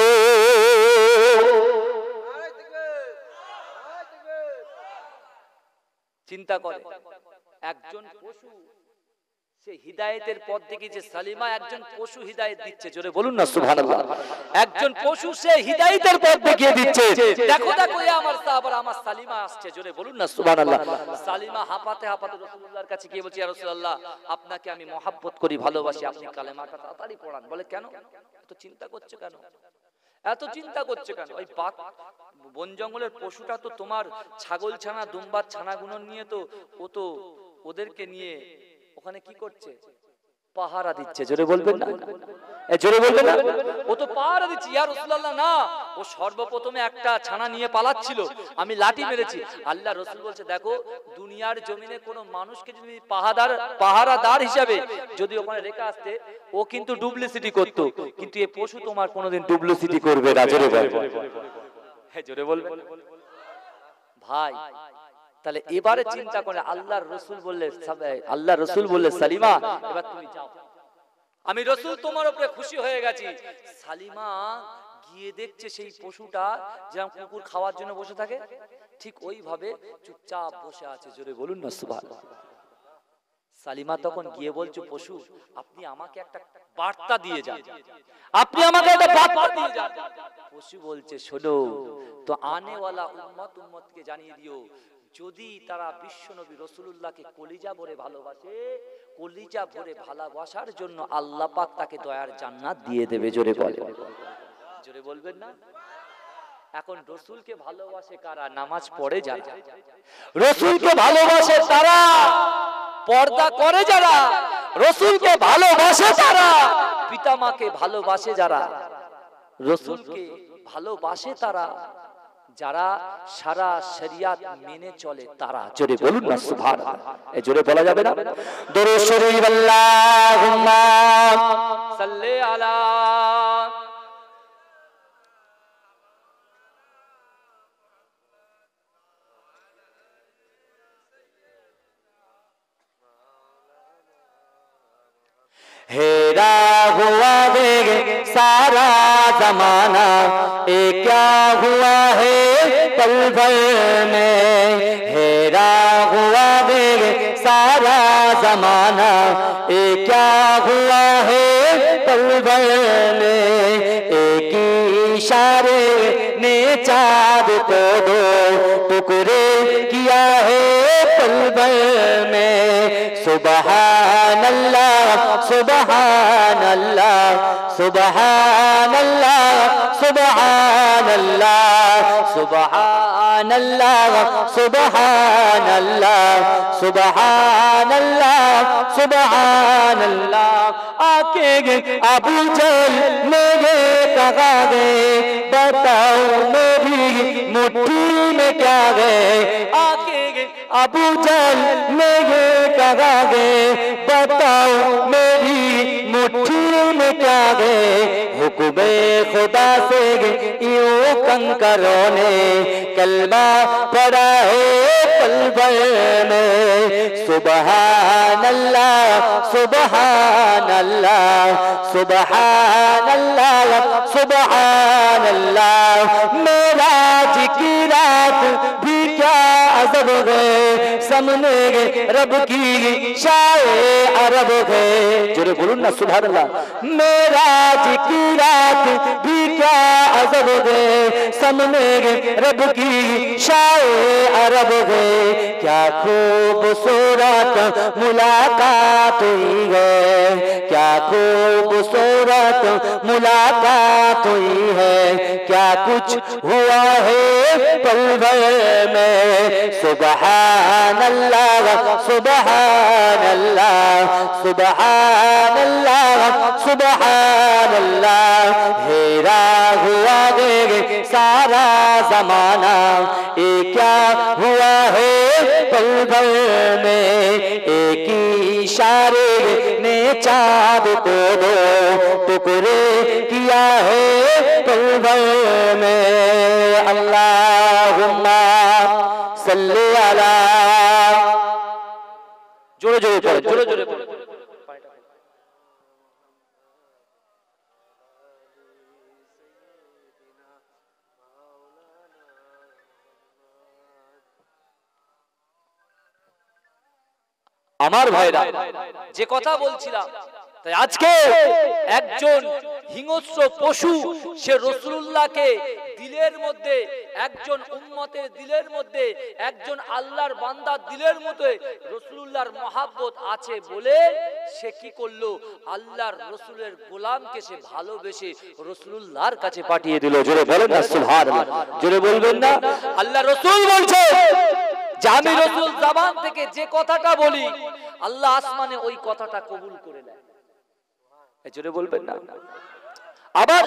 চিন্তা করে, একজন পশু সে হিদায়াতের পথ দেখিয়েছে। সালিমা একজন পশু হিদায়াত দিচ্ছে। জোরে বলুন না সুবহানাল্লাহ। একজন পশু সে হিদায়াতের পথ দেখিয়ে দিচ্ছে। দেখো দেখো, এ আমার সাহাবারা, আমার সালিমা আসছে। জোরে বলুন না সুবহানাল্লাহ। সালিমা হাঁপাতে হাঁপাতে রাসূলুল্লাহর কাছে গিয়ে বলছে, ইয়া রাসূলুল্লাহ, আপনাকে আমি মহব্বত করি, ভালোবাসি, আপনি কালেমাটা তাড়াতাড়ি পড়ান। বলে কেন? এত চিন্তা করছো কেন? এত চিন্তা করছে কেন? ওই বাঘ বন জঙ্গলের পশুটা তো তোমার ছাগল ছানা দুম্বার ছানাগুলো নিয়ে তো ও তো ওদেরকে নিয়ে ওখানে কি করছে? পাহারা দিচ্ছে। জোরে বলবেন না? এ জোরে বলবেন না? ও তো পাহারা দিচ্ছে। ইয়া রাসূলুল্লাহ না, ও সর্বপ্রথমে একটা ছানা নিয়ে পালাচ্ছিল, আমি লাঠি মেরেছি। আল্লাহ রাসূল বলছে দেখো, দুনিয়ার জমিনে কোনো মানুষকে যদি পাহারাদার পাহারাদার হিসাবে যদি ওখানে রেখে আসতে, ও কিন্তু ডুপ্লিসিটি করত, কিন্তু এই পশু তোমার কোনোদিন ডুপ্লিসিটি করবে না। জোরে বলবেন? হ্যাঁ জোরে বলবেন ভাই। তাহলে এবারে চিন্তা করে আল্লাহর রাসূল বললে, আল্লাহ রাসূল বললে সালিমা এবার তুমি যাও, আমি রাসূল তোমার উপরে খুশি হয়ে গেছি। সালিমা গিয়ে দেখছে সেই পশুটা যেমন কুকুর খাওয়ার জন্য বসে থাকে, ঠিক ওইভাবে চুপচাপ বসে আছে। জোরে বলুন না সুবহানাল্লাহ। সালিমা তখন গিয়ে বলছে, পশু আপনি আমাকে একটা বার্তা দিয়ে যান, আপনি আমাকে একটা বার্তা দিয়ে যান। পশু বলছে শোনো, তো আনেওয়ালা উম্মত উম্মতকে জানিয়ে দিও, যদি তারা বিশ্বনবী রাসূলুল্লাহকে কলিজা ভরে ভালোবাসে, কলিজা ভরে ভালোবাসার জন্য আল্লাহ পাক তাকে দয়ার জান্নাত দিয়ে দেবে। জোরে বলে, জোরে বলবেন না? এখন রাসূলকে ভালোবাসে কারা? নামাজ পড়ে যারা, রাসূলকে ভালোবাসে তারা, পর্দা করে যারা, রাসূলকে ভালোবাসে যারা, পিতামাকে ভালোবাসে যারা, রাসূলকে ভালোবাসে তারা, যারা সারা শরিয়াত মেনে চলে তারা। জোরে বলুন না সুবহানাল্লাহ। এই জোরে বলা যাবে না? দরুদ শরীফ আল্লাহুম্মা সাল্লি আলা हेरा हुआ देख सारा जमाना, ये क्या हुआ है पल भर में। हेरा हुआ देख सारा जमाना, ये क्या हुआ है पल भर में। एक इशारे ने चाँद को दो टुकड़े किया है पल भर में। सुबहान अल्लाह सुबहान अल्लाह सुबहान अल्लाह सुबहान अल्लाह सुबहान अल्लाह सुबहान अल्लाह सुबहान अल्लाह सुबहान अल्लाह। आके अबू जहल मेरे कहा गए, बताओ मेरी मुट्ठी में क्या गए। आके अबू जहल मेरे कहा गए, बताओ मेरी मुट्ठी में क्या गए। हुक्मे खुदा से यूं कंकरों ने कलमा पढ़ा है पल भर में। सुबहान अल्लाह सुबहान अल्लाह सुबहान अल्लाह सुबहान अल्लाह। मेराज की रात भी क्या अजब गए, सामने रब की शाए अरब गए। जोरे बोलूं ना सुभान अल्लाह। मेराज की रात भी क्या अजब गए, सामने रब की शाए अरब गए। क्या खूबसूरत मुलाकात हुई है, क्या खूबसूरत मुलाकात हुई है। क्या कुछ हुआ है पल भर में। सुबहान अल्लाह सुबहान अल्लाह सुबहान अल्लाह सुबहान अल्लाह। हेरा हुआ देख सारा जमाना, ये क्या हुआ है पल भर में। एक इशारे ने चाँद को दो टुकड़े किया है पल भर में। अल्लाहुम्मा सल्ली अला। जोरे जोरे पढ़ो, जोरे जोरे पढ़ो। আমার ভাইরা, যে কথা বলছিলাম, তাই আজকে একজন হিংস্র পশু সে রাসূলুল্লাহকে দিলের মধ্যে একজন উম্মতের দিলের মধ্যে, একজন আল্লাহর বান্দার দিলের মধ্যে রাসূলুল্লাহর মহব্বত আছে বলে সে কি করলো, আল্লাহর রাসূলের গোলামকে সে ভালোবেসে রাসূলুল্লাহর কাছে পাঠিয়ে দিল। জোরে বলেন না সুবহানাল্লাহ, জোরে বলবেন না। আল্লাহ রাসূল বলছে যে আমি রাসূল জবান থেকে যে কথাটা বলি আল্লাহ আসমানে ওই কথাটা কবুল করে নেয়। এই জোরে বলবেন না। আবার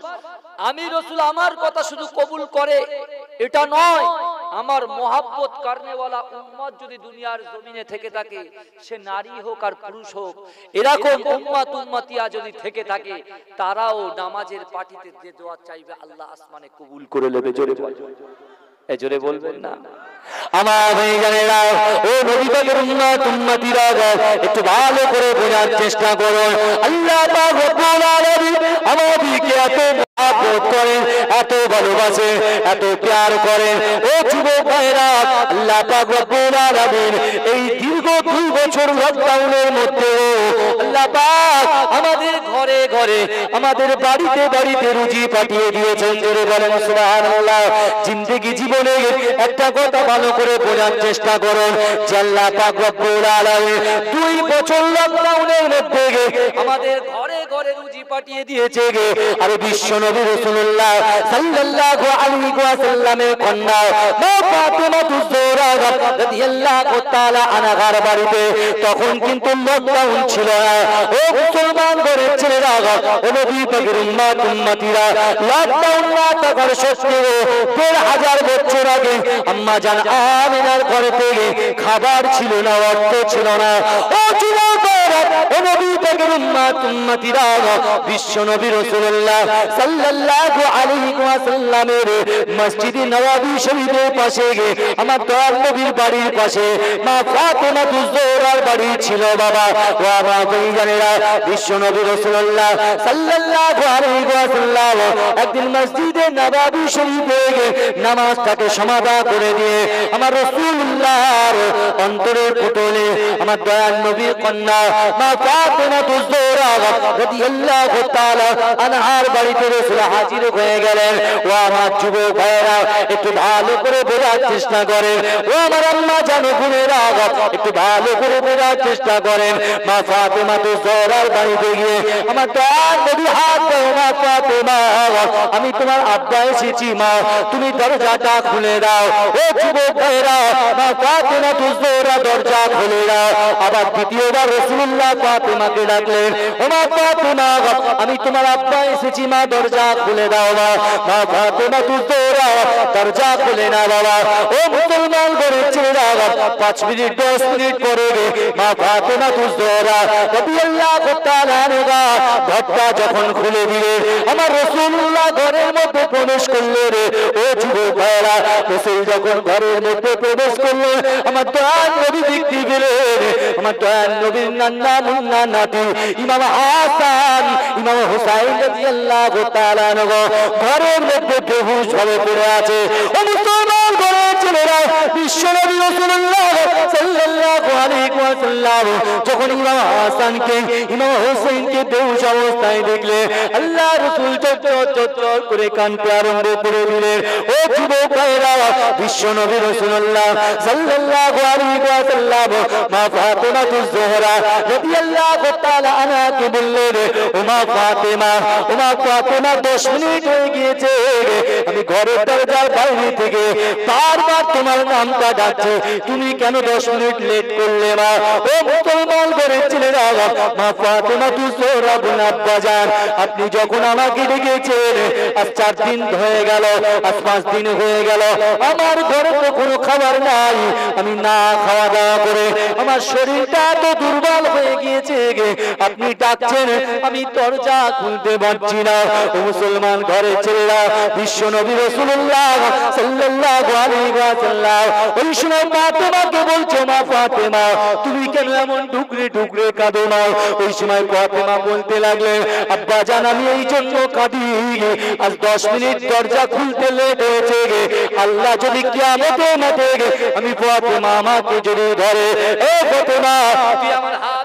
আমি রাসূল আমার কথা শুধু কবুল করে এটা নয়, আমার মহব্বত করনেওয়ালা উম্মত যদি দুনিয়ার জমিনে থেকে থাকে, সে নারী হোক আর পুরুষ হোক, এরকম উম্মত উম্মতিয়া যদি থেকে থাকে, তারাও নামাজের পাটিতে যে দোয়া চাইবে আল্লাহ আসমানে কবুল করে নেবে। জোরে বলবেন, এই জোরে বলবেন না। আমার ভাইজানেরা, ও নবী পাকের উম্মত উম্মতিরা, একটু ভালো করে বোঝার চেষ্টা করুন। আল্লাহ পাক রব্বুল আলামিন আমাদেরকে এত মহব্বত করেন, এত ভালোবাসেন, এত প্যার করেন। ও যুবক ভাইরা, আল্লাহ পাক রব্বুল আলামিন এই দীর্ঘ দুই বছর লকডাউনের মধ্যে আল্লাহ পাক আমাদের ঘরে ঘরে, আমাদের বাড়িতে বাড়িতে রুজি পাঠিয়ে দিয়েছেন। জোরে বলেন সুবহানাল্লাহ। জিন্দেগি জীবনে একটা কথা ভালো করে বোঝার চেষ্টা করুন যে আল্লাহ পাক রব্বুল আলামিন দুই বছর লকডাউনের মধ্যে আমাদের ঘরে ঘরে রুজি পাঠিয়ে দিয়েছে। আর বিশ্ব নবী রাসূলুল্লাহ সাল্লাল্লাহু আলাইহি ওয়াসাল্লামের কন্যা মা ফাতেমাতুজ জোহরা রাদিয়াল্লাহু তাআলা আনহার বাড়িতে তখন কিন্তু লকডাউন ছিল না। ও মুসলমান ঘরের ছেলেরা, ও নবী পাকের উম্মত উম্মতিরা, লকডাউন না থাকার সত্ত্বেও দেড় হাজার বছর আগে আম্মা জান আমিনার ঘরে থেকে খাবার ছিল না, অর্থ ছিল না। ও যুবকেরা, ও নবী পাকের উম্মত উম্মতিরা, বিশ্ব নবী রাসূলুল্লাহ সাল্লাল্লাহু আলাইহি ওয়াসাল্লামের মসজিদে নববী শরীফের পাশে আমার দয়াল নবীর বাড়ির পাশে মা ফাতেমাতুজ জোহরার বাড়ি ছিল। বাবা ও আমার ভাইজানেরা, বিশ্ব নবী রাসূলুল্লাহ সাল্লাল্লাহু আলাইহি ওয়াসাল্লাম একদিন মসজিদে নববী শরীফে নামাজটাকে সমাধা করে দিয়ে আমার রাসূলুল্লাহর অন্তরের পুতলে আমার দয়াল নবীর কন্যা মা ফাতেমাতুজ জোহরা রাদিয়াল্লাহু তাআলা আনহার বাড়িতে রাসূল হাজির হয়ে গেলেন। ও আমার যুবক ভাইরা, একটু ভালো করে বোঝার চেষ্টা করেন। ও আমার আম্মা জানো বোনেরা, একটু ভালো করে বোঝার চেষ্টা করেন। মা ফাতেমাতুজ জোহরার বাড়িতে গিয়ে আমার দয়াল নবী হাত ধরে, মা ফাতেমা, আমি তোমার আব্বা এসেছি, মা তুমি দরজাটা খুলে দাও। ও যুবক ভাইরা, মা ফাতেমাতুজ জোহরা দরজা খুলে দাও। আবার দ্বিতীয়বার রাসূলুল্লাহ ফাতেমাকে ডাকলেন, ও মা ফাতেমা, আমি তোমার আব্বা এসেছি, মা দরজা খুলে দাও। মা ফাতেমাতুজ জোহরা দরজা খুলে না। বাবা ও মুসলমান ঘরের ছেলেরা, পাঁচ মিনিট দশ মিনিট পরে মা ফাতেমাতুজ জোহরা রাদিয়াল্লাহু তাআলা আনহা ঘরটা যখন খুলে দিলে আমার রাসূলুল্লাহ ঘরের মধ্যে প্রবেশ করলেন। ও যুবক ভাইরা, রাসূল যখন ঘরের মধ্যে প্রবেশ করলেন, আমার দয়াল নবী দেখতে পেলেন আমার দয়াল নবীর নানা মুন্না নাতি ইমাম হাসান, ইমাম হুসাইন রাদিয়াল্লাহু তাআলা আনহু ঘরের মধ্যে বেহুশ হয়ে পড়ে আছে। ও মুসলমান ঘরের ছেলেরা, বিশ্ব নবী রাসূলুল্লাহ সাল্লাল্লাহু আলাইহি ওয়াসাল্লাম যখন ইমাম হাসানকে ইমাম হুসাইনকে বেহুশ অবস্থায় দেখলে আল্লাহ রাসূল চটচট চটচট করে কাঁদতে আরম্ভ করে দিলেন। ও যুবক ভাইরা, বিশ্ব নবী রাসূলুল্লাহ সাল্লাল্লাহু আলাইহি ওয়াসাল্লাম মা ফাতেমাতুজ জোহরা রাদিয়াল্লাহু তাআলা আনহাকে বললেন, ও মা ফাতেমা, ও মা ফাতেমা, দশ মিনিট হয়ে গিয়েছে, আমি ঘরের দরজার বাইরে থেকে বারবার তোমার নামটা ডাকছে, তুমি কেন দশ মিনিট লেট করলে? মা ও মুসলমান ঘরের ছেলেরা, মা ফাতেমাতুজ জোহরা বলেন, আব্বা জান, আপনি যখন আমাকে ডেকেছেন আজ চার দিন হয়ে গেল, আজ পাঁচ দিন হয়ে গেল, আমার ঘরে তো কোনো খাবার নাই, আমি না খাওয়া দাওয়া করে আমার শরীরটা তো দুর্বল হয়ে গিয়েছে, আপনি ডাকছেন, আমি দরজা খুলতে পারছি না। ও মুসলমান ঘরের ছেলেরা, বিশ্ব নবী রাসূলুল্লাহ সাল্লাল্লাহু আলাইহি ওয়াসাল্লাম ওই সময় ফাতেমাকে বলছে, মা ফাতেমা, তুমি কেন এমন টুকরে টুকরে কাঁদো না? ওই সময় ফাতেমা বলতে লাগলেন, আব্বা জান, আমি এই জন্য কাঁদি, আজ দশ মিনিট দরজা খুলতে লেট হয়েছে, আল্লাহ যদি কিয়ামতের মাঠে আমি ফাতেমা আমাকে যদি ধরে, এ ফাতেমা, আমার হাবিবুল্লাহ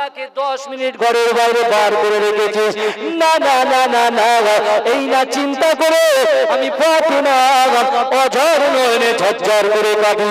আল্লাহকে দশ মিনিট ঘরের বাইরে বার করে রেখেছিস। না না না না না, এই না চিন্তা করে আমি ফাতেমা অঝর নয়নে ঝরঝর করে কাঁদি।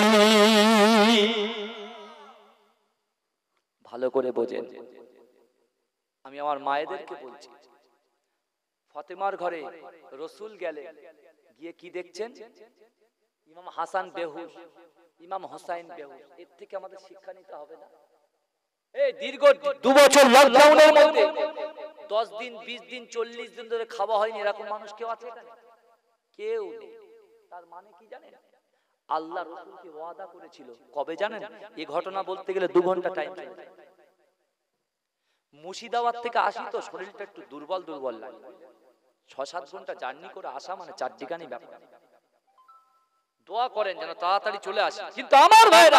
ভালো করে বোঝেন, আমি আমার মায়েদেরকে বলছি, ফাতেমার ঘরে রসুল গেলে গিয়ে কি দেখছেন? ইমাম হাসান বেহুশ, ইমাম হোসাইন বেহুশ। এর থেকে আমাদের শিক্ষা নিতে হবে না? এই দীর্ঘ দু বছর লকডাউনের মধ্যে দশ দিন বিশ দিন চল্লিশ দিন ধরে খাওয়া হয়নি, এরকম মানুষ কেউ আছে এখানে? কেউ নেই। তার মানে কি জানেন? আল্লাহ রসুলকে ওয়াদা করেছিল কবে জানেন? এই ঘটনা বলতে গেলে দু ঘন্টা টাইম চলে যায়। মুর্শিদাবাদ থেকে আসি তো শরীরটা একটু দুর্বল দুর্বল লাগে। ছ সাত ঘন্টা জার্নি করে আসা মানে চারদিকানি ব্যাপার। দোয়া করেন যেন তাড়াতাড়ি চলে আসে। কিন্তু আমার ভাইরা,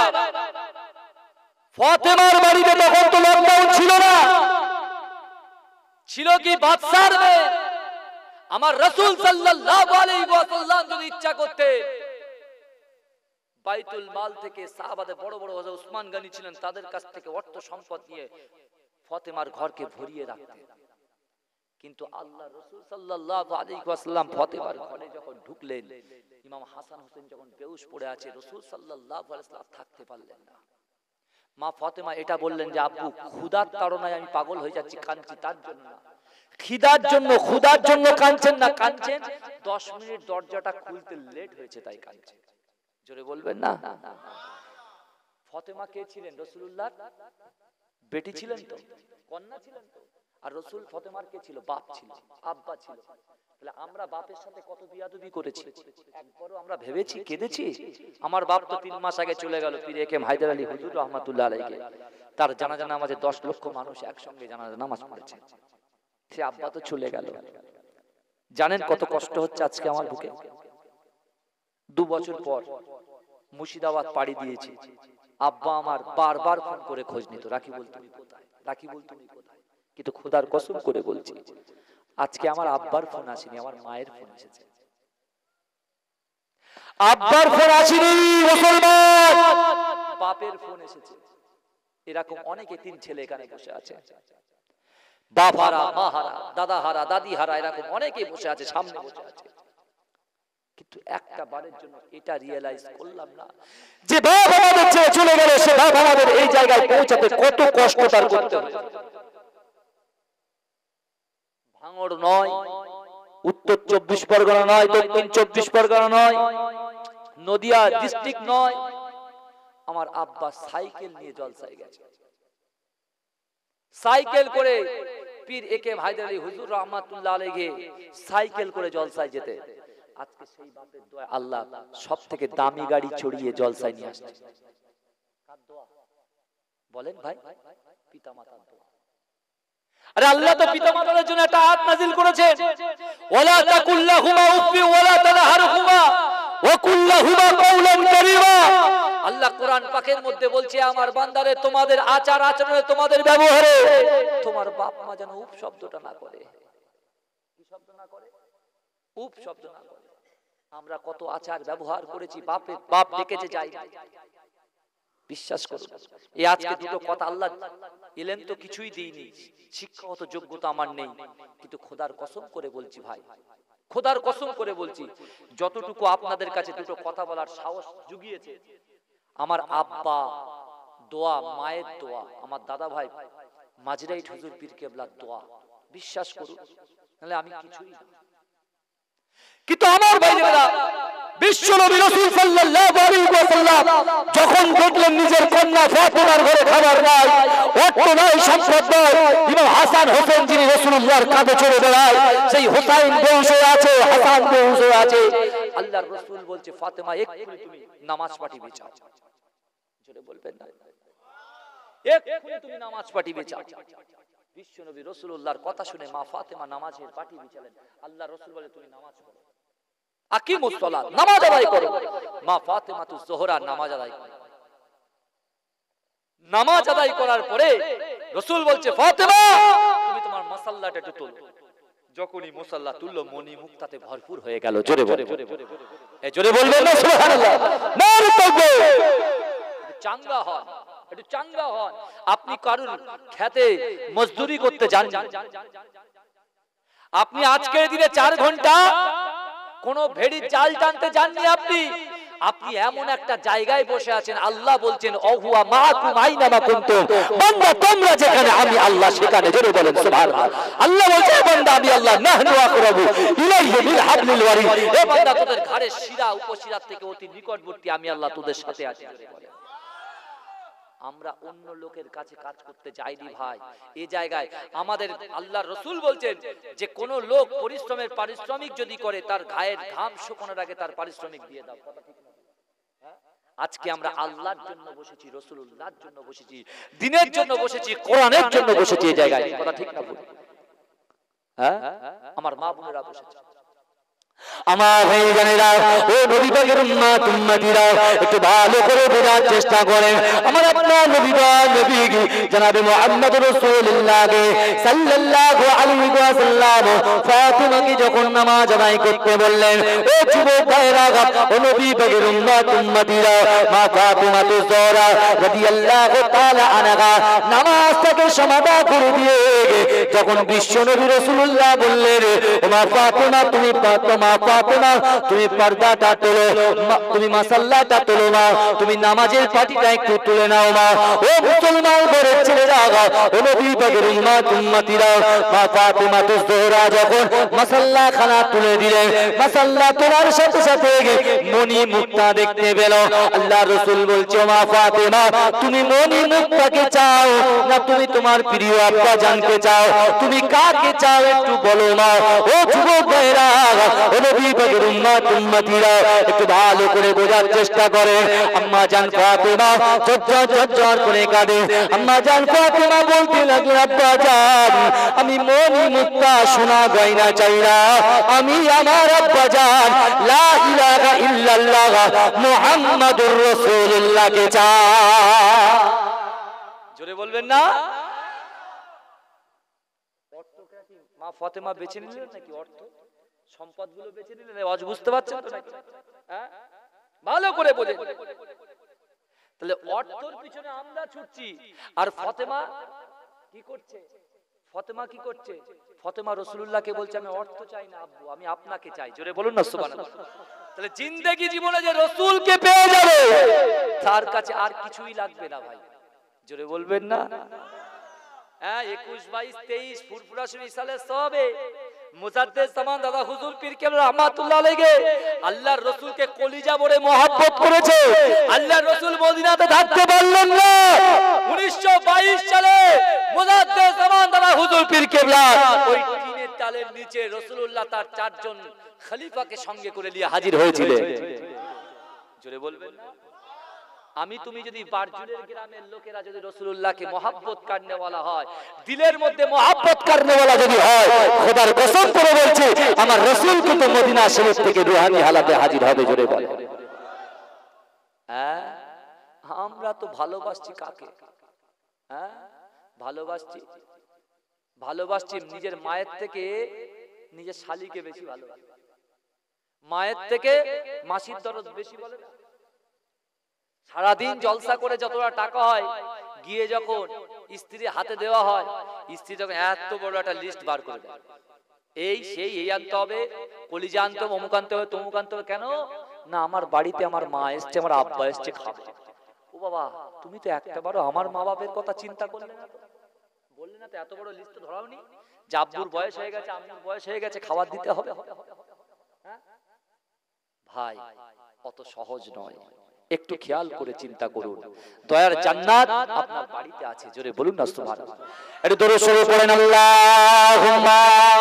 ফাতেমার বাড়িতে তখন তো লকডাউন ছিল না, ছিল কি বাদশার মেয়ে। আমার রাসূল সাল্লাল্লাহু আলাইহি ওয়াসাল্লাম যদি ইচ্ছা করতে বাইতুল মাল থেকে সাহাবাদের বড় বড় হযরত উসমান গনি ছিলেন, তাদের কাছ থেকে অর্থ সম্পদ নিয়ে ফাতেমার ঘরকে ভরিয়ে রাখতেন। কিন্তু আল্লাহ রাসূল সাল্লাল্লাহু আলাইহি ওয়াসাল্লাম ফাতেমার ঘরে যখন ঢুকলেন, ইমাম হাসান হোসেন যখন বেহুশ পড়ে আছে, রাসূল সাল্লাল্লাহু আলাইহি ওয়াসাল্লাম থাকতে পারলেন না। মা ফাতেমা এটা বললেন যে আব্বু, ক্ষুধার তাড়নায় আমি পাগল হয়ে যাচ্ছি, কাঁদছি তার জন্য না, খিদার জন্য। ক্ষুধার জন্য কাঁদছেন না, কাঁদছেন দশ মিনিট দরজাটা খুলতে লেট হয়েছে তাই কাঁদছেন। জোরে বলবেন না? ফাতেমা কে ছিলেন? রাসূলুল্লাহর বেটি ছিলেন তো, কন্যা ছিলেন তো। আর রাসূল ফাতেমার কে ছিল? বাপ ছিল, আব্বা ছিল। তাহলে আমরা বাপের সাথে কত বিয়াদবি করেছি, একবারও আমরা ভেবেছি, কেঁদেছি? আমার বাপ তো তিন মাস আগে চলে গেল, পীর একেম হায়দার আলী হুজুর রহমাতুল্লাহ আলাইহি। তার জানাজা নামাজে দশ লক্ষ মানুষ একসঙ্গে জানাজা নামাজ পড়েছে। সে আব্বা তো চলে গেল। জানেন কত কষ্ট হচ্ছে আজকে আমার বুকে? দু বছর পর মুর্শিদাবাদ পাড়ি দিয়েছি। আব্বা আমার বারবার ফোন করে খোঁজ নিত, রাকিবুল তুমি কোথায়, রাকিবুল তুমি কোথায়। কিন্তু খোদার কসম করে বলছি, আজকে আমার আব্বার ফোন আসেনি, আমার মায়ের ফোন এসেছে। আব্বার ফোন আসেনি মুসলমান, বাপের ফোন এসেছে। এরকম অনেক এতিম ছেলে এখানে বসে আছে, বাপ হারা, মা হারা, দাদা হারা, দাদি হারা, এরকম অনেকে বসে আছে, সামনে বসে আছে। কিন্তু একটা বারের জন্য এটা রিয়েলাইজ করলাম না যে বাপ আমাদের ছেড়ে চলে গেল, সে বাপ আমাদের এই জায়গায় পৌঁছাতে কত কষ্ট তার করতে হবে। ভাঙড় নয়, উত্তর চব্বিশ পরগনা নয়, দক্ষিণ চব্বিশ পরগনা নয়, নদিয়া ডিস্ট্রিক্ট নয়, আমার আব্বা সাইকেল নিয়ে জলসায় গেছে। সাইকেল করে পীর একেম হায়দার আলী হুজুর রহমাতুল্লাহ আলাইহি সাইকেল করে জলসায় যেতে। আজকে সেই বাপের দোয়া আল্লাহ সব থেকে দামি গাড়ি চড়িয়ে জলসায় নিয়ে আসছে। কার দোয়া বলেন ভাই? পিতামাতার দোয়া। আরে আল্লাহ তো পিতামাতাদের জন্য একটা আয়াত নাযিল করেছেন, ওয়ালা তাকুল্লাহুমা উফি ওয়ালা তানহারহুমা ওয়া কুল্লাহুমা কাওলান কারীমা। আল্লাহ কোরআন পাকের মধ্যে বলছে, আমার বান্দারে তোমাদের আচার আচরণে, তোমাদের ব্যবহারে তোমার বাপ মা যেন উপ শব্দটা না করে। কি শব্দ না করে? উপ শব্দ না করে। আমরা কত আচার ব্যবহার করেছি, বাপে বাপ ডেকেছে যাই, বিশ্বাস করুন। এই আজকে দুটো কথা আল্লাহ এলেন তো কিছুই দিইনি, শিক্ষাগত যোগ্যতা আমার নেই, কিন্তু খোদার কসম করে বলছি ভাই, খোদার কসম করে বলছি, যতটুকু আপনাদের কাছে দুটো কথা বলার সাহস জুগিয়েছে, আমার আব্বা দোয়া, মায়ের দোয়া, আমার দাদা ভাই মাঝরাইট হুজুর পীর কেবলার দোয়া, বিশ্বাস করুন, নাহলে আমি কিছুই না। কিন্তু আমার ভাইরা, বিশ্ব নবী রাসূল সাল্লাল্লাহু আলাইহি ওয়াসাল্লাম যখন দেখলেন নিজের কন্যা ফাতেমার ঘরে খাবার নাই, অর্থ নাই, সম্পদ নাই, ইমাম হাসান হোসেন যিনি রাসূলুল্লাহর কাঁধে চড়ে বেড়ায়, সেই হোসাইন বেহুশ হয়ে আছে, হাসান বেহুশ হয়ে আছে, আল্লাহর রাসূল বলছে, ফাতেমা এক্ষুনি তুমি নামাজ পাঠি বিছাও। জোরে বলবেন না? এক্ষুনি তুমি নামাজ পাঠি বিছাও। বিশ্ব নবী রাসূলুল্লাহর কথা শুনে মা ফাতেমা নামাজের পাঠি বিছালেন। আল্লাহর রাসূল বলে, তুমি নামাজ পড়ো, আকিমুস সালাত, নামাজ আদায় করো। মা ফাতেমাতুজ জোহরা নামাজ আদায় করে। নামাজ আদায় করার পরে রাসূল বলছে, ফাতেমা তুমি তোমার মুসাল্লাটা একটু তোলো। যখনই মুসাল্লা তুললো, মনি মুক্তাতে ভরপুর হয়ে গেল। জোরে বলে, এই জোরে বলবেন না সুবহানাল্লাহ, নারে তাকবীর। চাঙ্গা হয়, একটু চাঙ্গা হন। আপনি কারুর খেতে মজদুরি করতে যান, আপনি আজকের দিনে চার ঘন্টা কোন ভেড়ি চাল টানতে যাননি, আপনি আপনি এমন একটা জায়গায় বসে আছেন, আল্লাহ বলছেন ওহুয়া মাকুম আইনামা কুনতুম, বান্দা তোমরা যেখানে আমি আল্লাহ সেখানে। জোরে বলেন সুবহানাল্লাহ। আল্লাহ বলছে বান্দা আমি আল্লাহ নাহনু আকরাবু ইলাইহি মিন হাবলিল ওয়ারিদ, এ বান্দা তোদের ঘাড়ের শিরা উপশিরা থেকে অতি নিকটবর্তী আমি আল্লাহ তোদের সাথে আছি। জোরে বলেন। আমরা অন্য লোকের কাছে কাজ করতে যাইনি ভাই। এই জায়গায় আমাদের আল্লাহর রাসূল বলছেন যে কোন লোক পরিশ্রমের পারিশ্রমিক যদি করে তার গায়ের ঘাম শুকানোর আগে তার পারিশ্রমিক দিয়ে দাও। কথা ঠিক না? আজকে আমরা আল্লাহর জন্য বসেছি, রাসূলুল্লাহর জন্য বসেছি, দ্বীনের জন্য বসেছি, কোরআনের জন্য বসেছি এই জায়গায়। কথা ঠিক না? হ্যাঁ, আমার মা বোনেরা বসেছে। আমার ভাইজানেরা, ও নবী পাকের উম্মত উম্মতিরা, একটু ভালো করে বোঝার চেষ্টা করেন। আমার আপনার নবী পাক নবী জনাবে মুহাম্মদ রাসূলুল্লাহ সাল্লাল্লাহু আলাইহি ওয়াসাল্লাম ফাতিমাকে যখন নামাজ আদায় করতে বললেন, ও যুবক ভাইরা, ও নবী পাকের উম্মত উম্মতিরা, মা ফাতিমা তুজরা রাদিয়াল্লাহু তাআলা আনহা নামাজটাকে সমাধা করে দিয়ে যখন বিশ্ব নবী রাসূলুল্লাহ বললেন, ও মা ফাতিমা তুমি মা ফাতিমা তুমি পর্দাটা তোলো, তুমি মাসাল্লাটা তোলো মা, তুমি নামাজের পাটিটা একটু তুলে নাও মা। ও মুসলমান ঘরের ছেলেরা, ও নবী পাকের উম্মত উম্মতিরা, মা ফাতিমা তুজরা যখন মাসাল্লা খানা তুলে দিলেন, মাসাল্লা তোলার সাথে সাথে মনি মুক্তা দেখতে পেল। আল্লাহ রাসূল বলছে, মা ফাতিমা তুমি মনি মুক্তাকে চাও না তুমি তোমার প্রিয় আব্বা জানকে চাও? তুমি কাকে চাও একটু বলো মা। ও যুবক ভাইরা, ও নবী পাকের উম্মত উম্মতিরা, একটু ভালো করে বোঝার চেষ্টা করে। আম্মা জান ফাতিমা ঝরঝর ঝরঝর করে কাঁদে। আম্মা জান ফাতিমা বলতে লাগলেন, আব্বা জান আমি মনি মুক্তা সোনা গয়না চাই না, আমি আমার আব্বা জান লা ইলাহা ইল্লাল্লাহ মুহাম্মাদুর রাসূলুল্লাহকে চাই। জোরে বলবেন না? মা ফাতেমা বেছে নিলেন নাকি অর্থ সম্পদগুলো বেছে নিলেন? আজ বুঝতে পারছেন তো নাকি? হ্যাঁ, ভালো করে বোঝেন। তাহলে অর্থের পিছনে আমরা ছুটছি, আর ফাতেমা কি করছে? ফাতেমা কি করছে? ফাতেমা রাসূলুল্লাহকে বলছে, আমি অর্থ চাই না আব্বু, আমি আপনাকে চাই। জোরে বলুন না সুবহানাল্লাহ। তাহলে জিন্দেগি জীবনে যে রাসূলকে পেয়ে যাবে তার কাছে আর কিছুই লাগবে না ভাই। জোরে বলবেন না? হ্যাঁ, একুশ বাইশ তেইশ ফুরফুরা শরীফ সালে সবে মুজাদ্দেদ জামান দাদা হুজুর পীর কেবলা রাহমাতুল্লাহ আলাইহি আল্লাহর রাসূলকে কলিজা ভরে মহব্বত করেছে। আল্লাহর রাসূল মদিনাতে থাকতে পারলেন না। উনিশশো বাইশ সালে মুজাদ্দেদ জামান দাদা হুজুর পীর কেবলা ওই টিনের চালের নিচে রাসূলুল্লাহ তার চারজন খলিফাকে সঙ্গে করে নিয়ে হাজির হয়েছিলেন। জোরে বলবেন না? আমি তুমি যদি বারজুলের গ্রামের লোকেরা যদি রাসূলুল্লাহকে মহব্বত করনেওয়ালা হয়, দিলের মধ্যে মহব্বত করনেওয়ালা যদি হয়, খোদার কসম করে বলছি আমার রাসূল কিন্তু মদিনা শরীফ থেকে রূহানি হালাতে হাজির হবে। জোরে বলে। হ্যাঁ, আমরা তো ভালোবাসছি কাকে? হ্যাঁ, ভালোবাসছি ভালোবাসছি নিজের মায়ের থেকে নিজের শালীকে বেশি ভালোবাসি, মায়ের থেকে মাসির দরদ বেশি বলে না। সারাদিন জলসা করে যতটা টাকা হয় গিয়ে যখন স্ত্রীর হাতে দেওয়া হয়, স্ত্রী যখন এত বড় একটা লিস্ট বার করে দেয়, এই সেই এই আনতে হবে, কলিজা আনতে হবে, অমুক আনতে হবে, তমুক আনতে হবে। কেন না? আমার বাড়িতে আমার মা এসছে, আমার আব্বা এসছে, খাবে। ও বাবা, তুমি তো একটা বারো আমার মা বাপের কথা চিন্তা করলে না তো, বললে না তো, এত বড় লিস্ট ধরাওনি যে আব্বুর বয়স হয়ে গেছে, আম্মুর বয়স হয়ে গেছে, খাবার দিতে হবে। ভাই অত সহজ নয়, একটু খেয়াল করে চিন্তা করুন। দয়ার জান্নাত আপনার বাড়িতে আছে। জোরে বলুন না সুবহানাল্লাহ। একটু দরুদ শরীফ পড়েন আল্লাহুম্মা।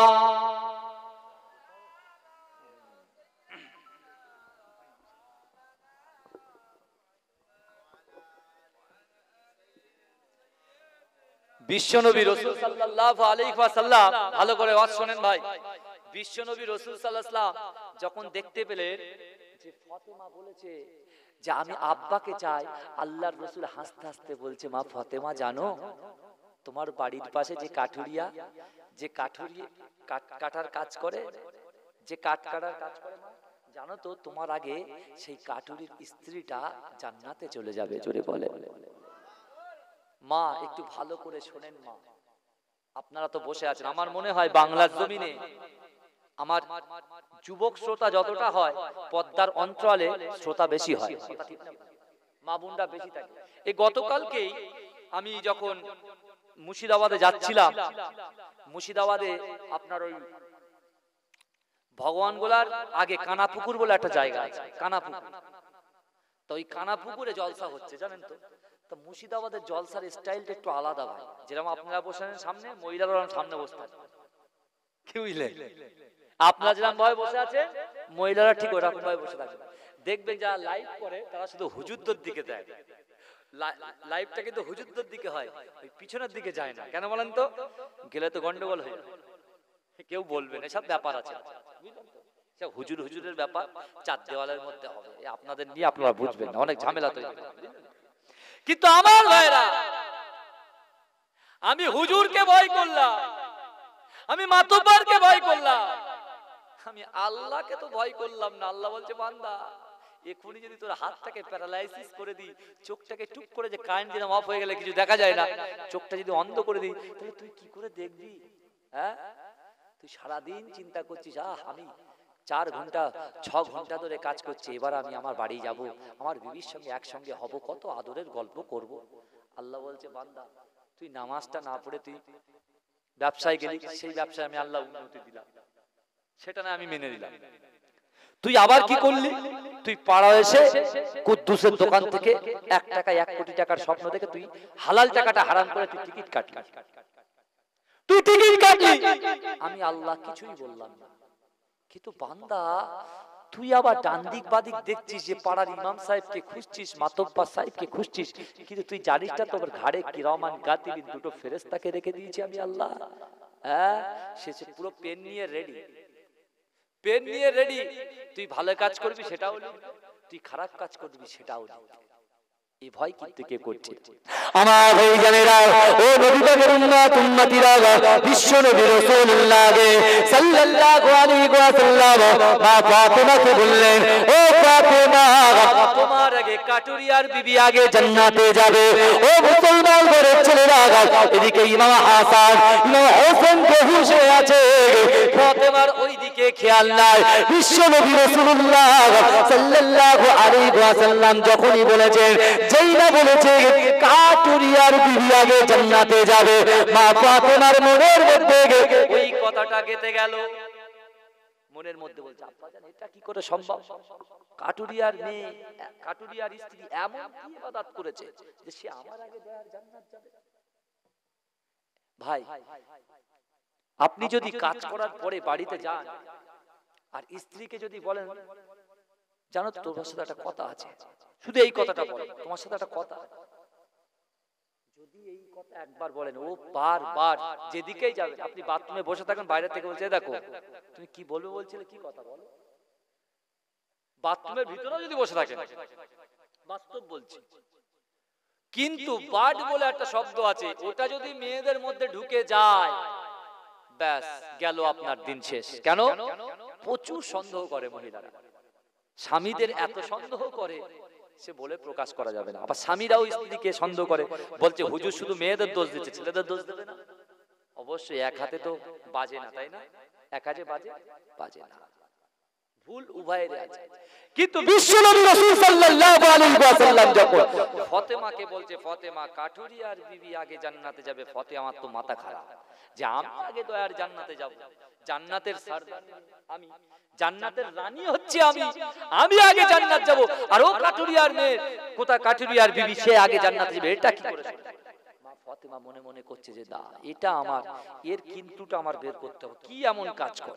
বিশ্বনবী রাসূল সাল্লাল্লাহু আলাইহি ওয়াসাল্লাম, ভালো করে ওয়াজ শুনেন ভাই। বিশ্বনবী রাসূল সাল্লাল্লাহু আলাইহি ওয়াসাল্লাম যখন দেখতে পেলেন যে ফাতেমা বলেছে যে আমি আব্বাকে চাই, আল্লাহর রাসূল হাসতে হাসতে বলছে, মা ফাতেমা জানো তোমার বাড়ির পাশে যে কাঠুরিয়া, যে কাঠুরিয়া কাটার কাজ করে, যে কাঠ কাটার কাজ করে, মা জানো তো তোমার আগে সেই কাঠুরির স্ত্রীটা জান্নাতে চলে যাবে। জোরে বলে। মা একটু ভালো করে শোনেন মা, আপনারা তো বসে আছেন, আমার মনে হয় বাংলার জমিনে আমার যুবক শ্রোতা যতটা হয় পদ্মার অঞ্চলে শ্রোতা বেশি হয়, মা বোনরা বেশি থাকে। এই গতকালকেই আমি যখন মুর্শিদাবাদে যাচ্ছিলাম, মুর্শিদাবাদে আপনার ওই ভগবান গোলার আগে কানাপুকুর বলে একটা জায়গা আছে, কানাপুকুর। তো ওই কানাপুকুরে জলসা হচ্ছে জানেন তো। তো মুর্শিদাবাদের জলসার স্টাইলটা একটু আলাদা ভাই, যেরকম আপনারা বসেন সামনে, মহিলারা সামনে বসতে আছে, কি বুঝলেন? আপনারা যেরকম ভাবে বসে আছে মহিলারা ঠিক ওরকম ভাবে বসে থাকবে। দেখবেন যারা লাইভ করে তারা শুধু হুজুরদের দিকে দেয়, লাইভটা কিন্তু হুজুরদের দিকে হয়, ওই পিছনের দিকে যায় না। কেন বলেন তো? গেলে তো গন্ডগোল হয়ে যাবে, কেউ বলবে না, সব ব্যাপার আছে, সব হুজুর হুজুরের ব্যাপার, চার দেওয়ালের মধ্যে হবে, আপনাদের নিয়ে আপনারা বুঝবেন না, অনেক ঝামেলা তৈরি হবে। কিন্তু আমার ভাইরা, আমি হুজুরকে ভয় করলাম, আমি মাতব্বরকে ভয় করলাম, আমি আল্লাহকে তো ভয় করলাম না। আল্লাহ বলছে বান্দা এখনই যদি তোর হাতটাকে প্যারালাইসিস করে দিই, চোখটাকে টুক করে যে কারেন্ট যেন অফ হয়ে গেলে কিছু দেখা যায় না, চোখটা যদি অন্ধ করে দিই, তাহলে তুই কি করে দেখবি? হ্যাঁ, তুই সারাদিন চিন্তা করছিস, আহ আমি চার ঘন্টা ছ ঘন্টা ধরে কাজ করছি, এবার আমি আমার বাড়ি যাব, আমার বিবির সঙ্গে একসঙ্গে হব, কত আদরের গল্প করব। আল্লাহ বলছে বান্দা তুই নামাজটা না পড়ে তুই ব্যবসায় গেলি, সেই ব্যবসায় আমি আল্লাহ উন্নতি দিলাম, সেটা না আমি মেনে নিলাম। তুই আবার কি করলি? তুই পাড়া এসে কুদ্দুসের দোকান থেকে এক টাকা এক কোটি টাকার স্বপ্ন দেখে তুই হালাল টাকাটা হারাম করে তুই টিকিট কাটলি, তুই টিকিট কাটলি, আমি আল্লাহ কিছুই বললাম না। কিন্তু বান্দা তুই আবার ডান দিক বাদিক দেখছিস যে পাড়ার ইমাম সাহেবকে খুঁজছিস, মাতব্বর সাহেবকে খুঁজছিস, কিন্তু তুই জানিস না তোর ঘাড়ে কিরামান গাতিবিন দুটো ফেরেশতাকে রেখে দিয়েছি আমি আল্লাহ। হ্যাঁ, সে পুরো পেন নিয়ে রেডি, পেন নিয়ে রেডি, তুই ভালো কাজ করবি সেটাও নেই, তুই খারাপ কাজ করবি সেটাও নেই। এই ভয় কিন্তু কে করছে? আমার ভাইজানেরা, ও নবী পাকের উম্মত উম্মতিরা, বিশ্ব নবী রাসূলুল্লাহ সাল্লাল্লাহু আলাইহি ওয়াসাল্লাম মা ফাতেমাকে বললেন, ও ফাতেমা তোমার আগে কাটুরিয়ার বিবি আগে জান্নাতে যাবে। ও মুসলমান ঘরের ছেলেরা, এদিকে ইমাম হাসান ইমাম হোসেনকে হুঁশে আছে, ফাতেমার ওইদিকে খেয়াল নাই। বিশ্ব নবী রাসূলুল্লাহ সাল্লাল্লাহু আলাইহি ওয়াসাল্লাম যখনই বলেছেন, যেই না বলেছে কাটুরিয়ার বিবি আগে জান্নাতে যাবে, মা ফাতেমার মনের মধ্যে ওই কথাটা গেঁথে গেল, মনের মধ্যে বলছে আব্বা জান এটা কি করে সম্ভব? কাটুরিয়ার মেয়ে, কাটুরিয়ার স্ত্রী এমন কি ইবাদত করেছে যে সে আমার আগে জান্নাত যাবে? ভাই, আপনি যদি কাজ করার পরে বাড়িতে যান আর স্ত্রীকে যদি বলেন জানো তো তোমার সাথে একটা কথা আছে, শুধু এই কথাটা বলেন, তোমার সাথে একটা কথা, যদি এই কথা একবার বলেন ও বারবার যেদিকেই যাবেন, আপনি বাথরুমে বসে থাকেন, বাইরে থেকে বলছে দেখো তুমি কি বলবে বলছিলে, কি কথা বলো, বাথরুমের ভিতরেও যদি বসে থাকেন, বাস্তব বলছি। কিন্তু বাড বলে একটা শব্দ আছে, ওটা যদি মেয়েদের মধ্যে ঢুকে যায় ব্যাস গেল আপনার দিন শেষ। কেন? প্রচুর সন্দেহ করে মহিলারা, স্বামীদের এত সন্দেহ করে সে বলে প্রকাশ করা যাবে না। আবার স্বামীরাও স্ত্রীকে সন্দেহ করে, বলছে হুজুর শুধু মেয়েদের দোষ দিচ্ছে, ছেলেদের দোষ দেবে না। অবশ্যই এক হাতে তো বাজে না, তাই না? এক হাতে বাজে বাজে না, ভুল উভয়ের আছে। কিন্তু বিশ্বনবী রাসূল সাল্লাল্লাহু আলাইহি ওয়াসাল্লাম যখন ফাতেমাকে বলছে ফাতেমা কাটুরিয়ার বিবি আগে জান্নাতে যাবে, ফাতেমা তো মাথা খারাপ যে আমি আগে দয়ার জান্নাতে যাব, জান্নাতের সরদার আমি, জান্নাতের রানী হচ্ছে আমি, আমি আগে জান্নাত যাব, আর ও কাটুরিয়ার মেয়ে কোথা কাটুরিয়ার বিবি সে আগে জান্নাতে যাবে, এটা কি করে? মা ফাতেমা মনে মনে করছে যে দা এটা আমার, এর কিন্তুটা আমার বের করতে হবে, কি এমন কাজ করে।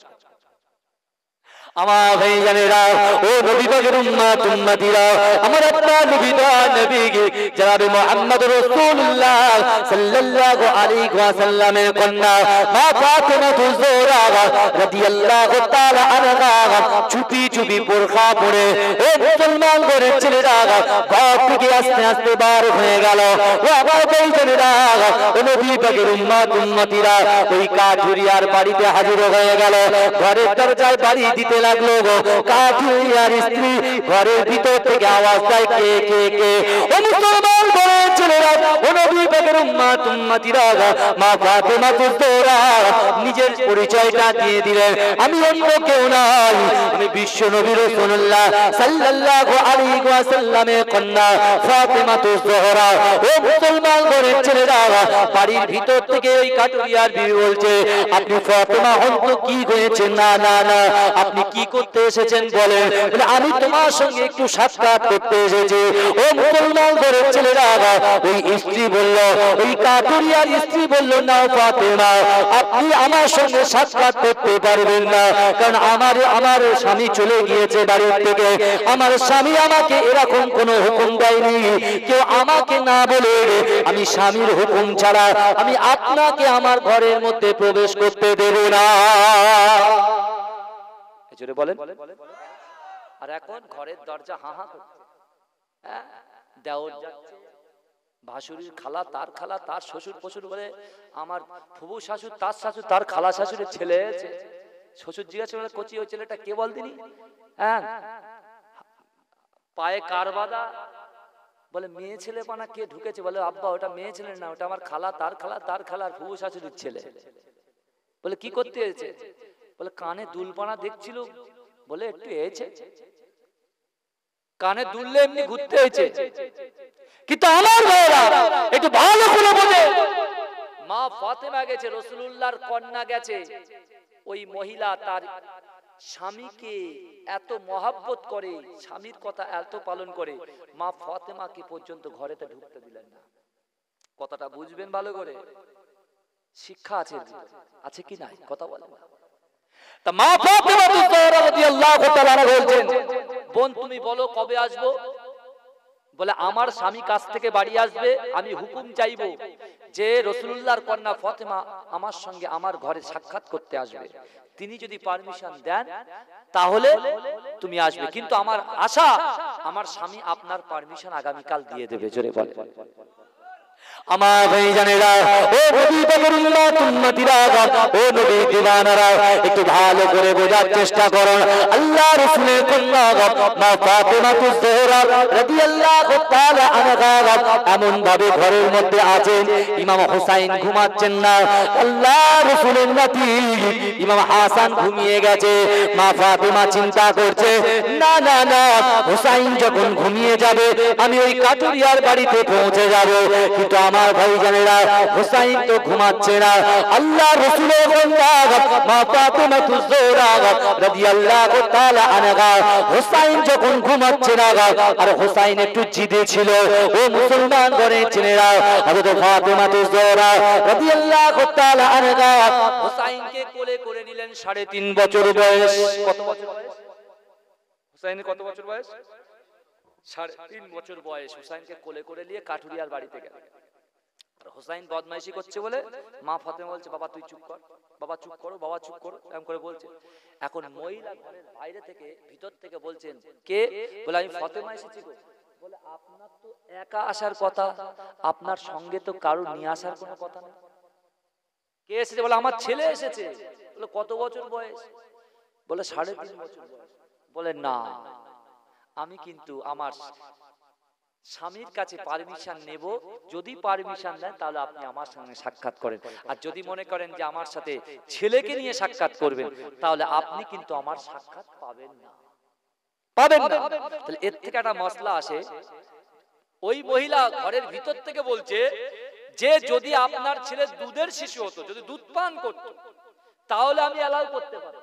আমার ভাইজানেরা, ও নবী পাকের উম্মত উম্মতিরা, আমার আপনার নবী দয়ার নবী জনাব মুহাম্মদ রাসূলুল্লাহ সাল্লাল্লাহু আলাইহি ওয়াসাল্লামের কন্যা মা ফাতেমা তুজোরা রাদিয়াল্লাহু তাআলা আনহা চুপি চুপি বোরখা পরে ও মুসলমান ঘরের ছেলেরা ঘর থেকে আস্তে আস্তে বার হয়ে গেল। ও আমার ভাইজানেরা, ও নবী পাকের উম্মত উম্মতিরা, ওই কাঠুরিয়ার বাড়িতে হাজির হয়ে গেল। ঘরের দরজায় বাড়ি দিতে লাগলো, কাঠুরিয়ার স্ত্রী ঘরের ভিতর থেকে আওয়াজ দেয় কে কে কে? ও মুসলমান ঘরের ছেলেরা ও নবী পাকের উম্মত উম্মতিরা মা ফাতেমা তুজোহরা নিজের পরিচয়টা দিয়ে দিলেন আমি অন্য কেউ নই আমি বিশ্ব নবী রাসূলুল্লাহ সাল্লাল্লাহু আলাইহি ওয়াসাল্লামের কন্যা ফাতেমা তুজোহরা ও মুসলমান ঘরের ছেলেরা বাড়ির ভিতর থেকে ওই কাটুরিয়ার বিবি বলছে আপনি ফাতেমা হন তো কি হয়েছে না না না আপনি কি করতে এসেছেন বলেন বলে আমি তোমার সঙ্গে একটু সাক্ষাৎ করতে এসেছি ও মুসলমান ঘরের ছেলেরা ওই স্ত্রী বলল ওই কাটুরিয়ার স্ত্রী বলল না ফাতেমা আপনি আমার সঙ্গে সাক্ষাৎ করতে পারবেন না কারণ আমার আমার স্বামী চলে গিয়েছে বাড়ি থেকে আমার স্বামী আমাকে এরকম কোনো হুকুম দেয়নি কেউ আমাকে না বলে আমি স্বামীর হুকুম ছাড়া আমি আপনাকে আমার ঘরের মধ্যে প্রবেশ করতে দেব না জোরে বলেন আর এখন ঘরের দরজা হা হা করছে হ্যাঁ দেওর যাচ্ছে ভাসুরির খালা তার খালা তার শ্বশুর পশুর বলে আমার ফুবু শাশুর তার শাশুর তার খালা শাশুড়ের ছেলে আছে শ্বশুর জিজ্ঞাসা করে কচি ওই ছেলেটা কে বল তিনি হ্যাঁ পায়ে কার বাঁধা বলে মেয়ে ছেলে পানা কে ঢুকেছে বলে আব্বা ওটা মেয়ে ছেলে না ওটা আমার খালা তার খালা তার খালা আর ফুবু শাশুড়ির ছেলে বলে কি করতে হয়েছে বলে কানে দুলপানা দেখছিল বলে একটু এসেছে কানে দুললে এমনি ঘুরতে হয়েছে কিন্তু আমার ভাইরা একটু ভালো করে বোঝে মা ফাতেমা গেছে রাসূলুল্লাহর কন্যা গেছে ওই মহিলা তার স্বামীকে এত মহাব্বত করে স্বামীর কথা এত পালন করে মা ফাতেমাকে পর্যন্ত ঘরেতে ঢুকতে দিলেন না কথাটা বুঝবেন ভালো করে শিক্ষা আছে আছে কি নাই কথা বলেন তা মা ফাতেমা তুজোহরা রাদিয়াল্লাহু তাআলা বলছেন বোন তুমি বলো কবে আসবো বলে আমার স্বামী কাছ থেকে বাড়ি আসবে আমি হুকুম চাইবো যে রাসূলুল্লাহর কন্যা ফাতেমা আমার সঙ্গে আমার ঘরে সাক্ষাৎ করতে আসবে তিনি যদি পারমিশন দেন তাহলে তুমি আসবে কিন্তু আমার আশা আমার স্বামী আপনার পারমিশন আগামীকাল দিয়ে দেবে জোরে বলে আমার ভাইজানেরা ও নবী পাকের উম্মত উম্মতিরা ও নবী দিওয়ানারা একটু ভালো করে বোঝার চেষ্টা করুন আল্লাহ রাসূলের কন্যা মা ফাতেমা তুজোহরা রাদিয়াল্লাহু তাআলা আনহা এমন ভাবে ঘরের মধ্যে আছেন ইমাম হুসাইন ঘুমাচ্ছেন না আল্লাহ রাসূলের নাতি ইমাম হাসান ঘুমিয়ে গেছে মা ফাতেমা চিন্তা করছে না না না হুসাইন যখন ঘুমিয়ে যাবে আমি ওই কাটুরিয়ার বাড়িতে পৌঁছে যাব কিন্তু আমার ভাইজানেরা হুসাইন তো ঘুমাচ্ছে না আল্লাহ রাসূলের কন্যা মা ফাতেমা তুজোহরা রাদিয়াল্লাহু তাআলা আনহা হুসাইন যখন ঘুমাচ্ছে না আর হুসাইন একটু জিদে ছিল ও মুসলমান ঘরের ছেলেরা হযরত ফাতেমা তুজোহরা রাদিয়াল্লাহু তাআলা আনহা হুসাইনকে কোলে করে নিলেন সাড়ে তিন তিন বছর বয়স কত বছর বয়স হুসাইনের কত বছর বয়স সাড়ে তিন বছর বয়স হুসাইনকে কোলে করে নিয়ে কাঠুরিয়ার বাড়িতে গেলেন হুসাইন বদমাইশি করছে বলে মা ফাতেমা বলছে বাবা তুই চুপ কর বাবা চুপ করো বাবা চুপ করো এরকম করে বলছে এখন মহিলা ঘরের বাইরে থেকে ভিতর থেকে বলছেন কে বলে আমি ফাতেমা এসেছি গো বলে আপনার তো একা আসার কথা আপনার সঙ্গে তো কারো নিয়ে আসার কোনো কথা না কে এসেছে বলে আমার ছেলে এসেছে বলে কত বছর বয়স বলে সাড়ে তিন বছর বয়স বলে না আমি কিন্তু আমার স্বামীর কাছে পারমিশন নেব যদি পারমিশন দেন তাহলে আপনি আমার সঙ্গে সাক্ষাৎ করেন আর যদি মনে করেন যে আমার সাথে ছেলেকে নিয়ে সাক্ষাৎ করবেন তাহলে আপনি কিন্তু আমার সাক্ষাৎ পাবেন না পাবেন না তাহলে এর থেকে একটা মশলা আসে ওই মহিলা ঘরের ভিতর থেকে বলছে যে যদি আপনার ছেলে দুধের শিশু হতো যদি দুধ পান করতো তাহলে আমি অ্যালাউ করতে পারতাম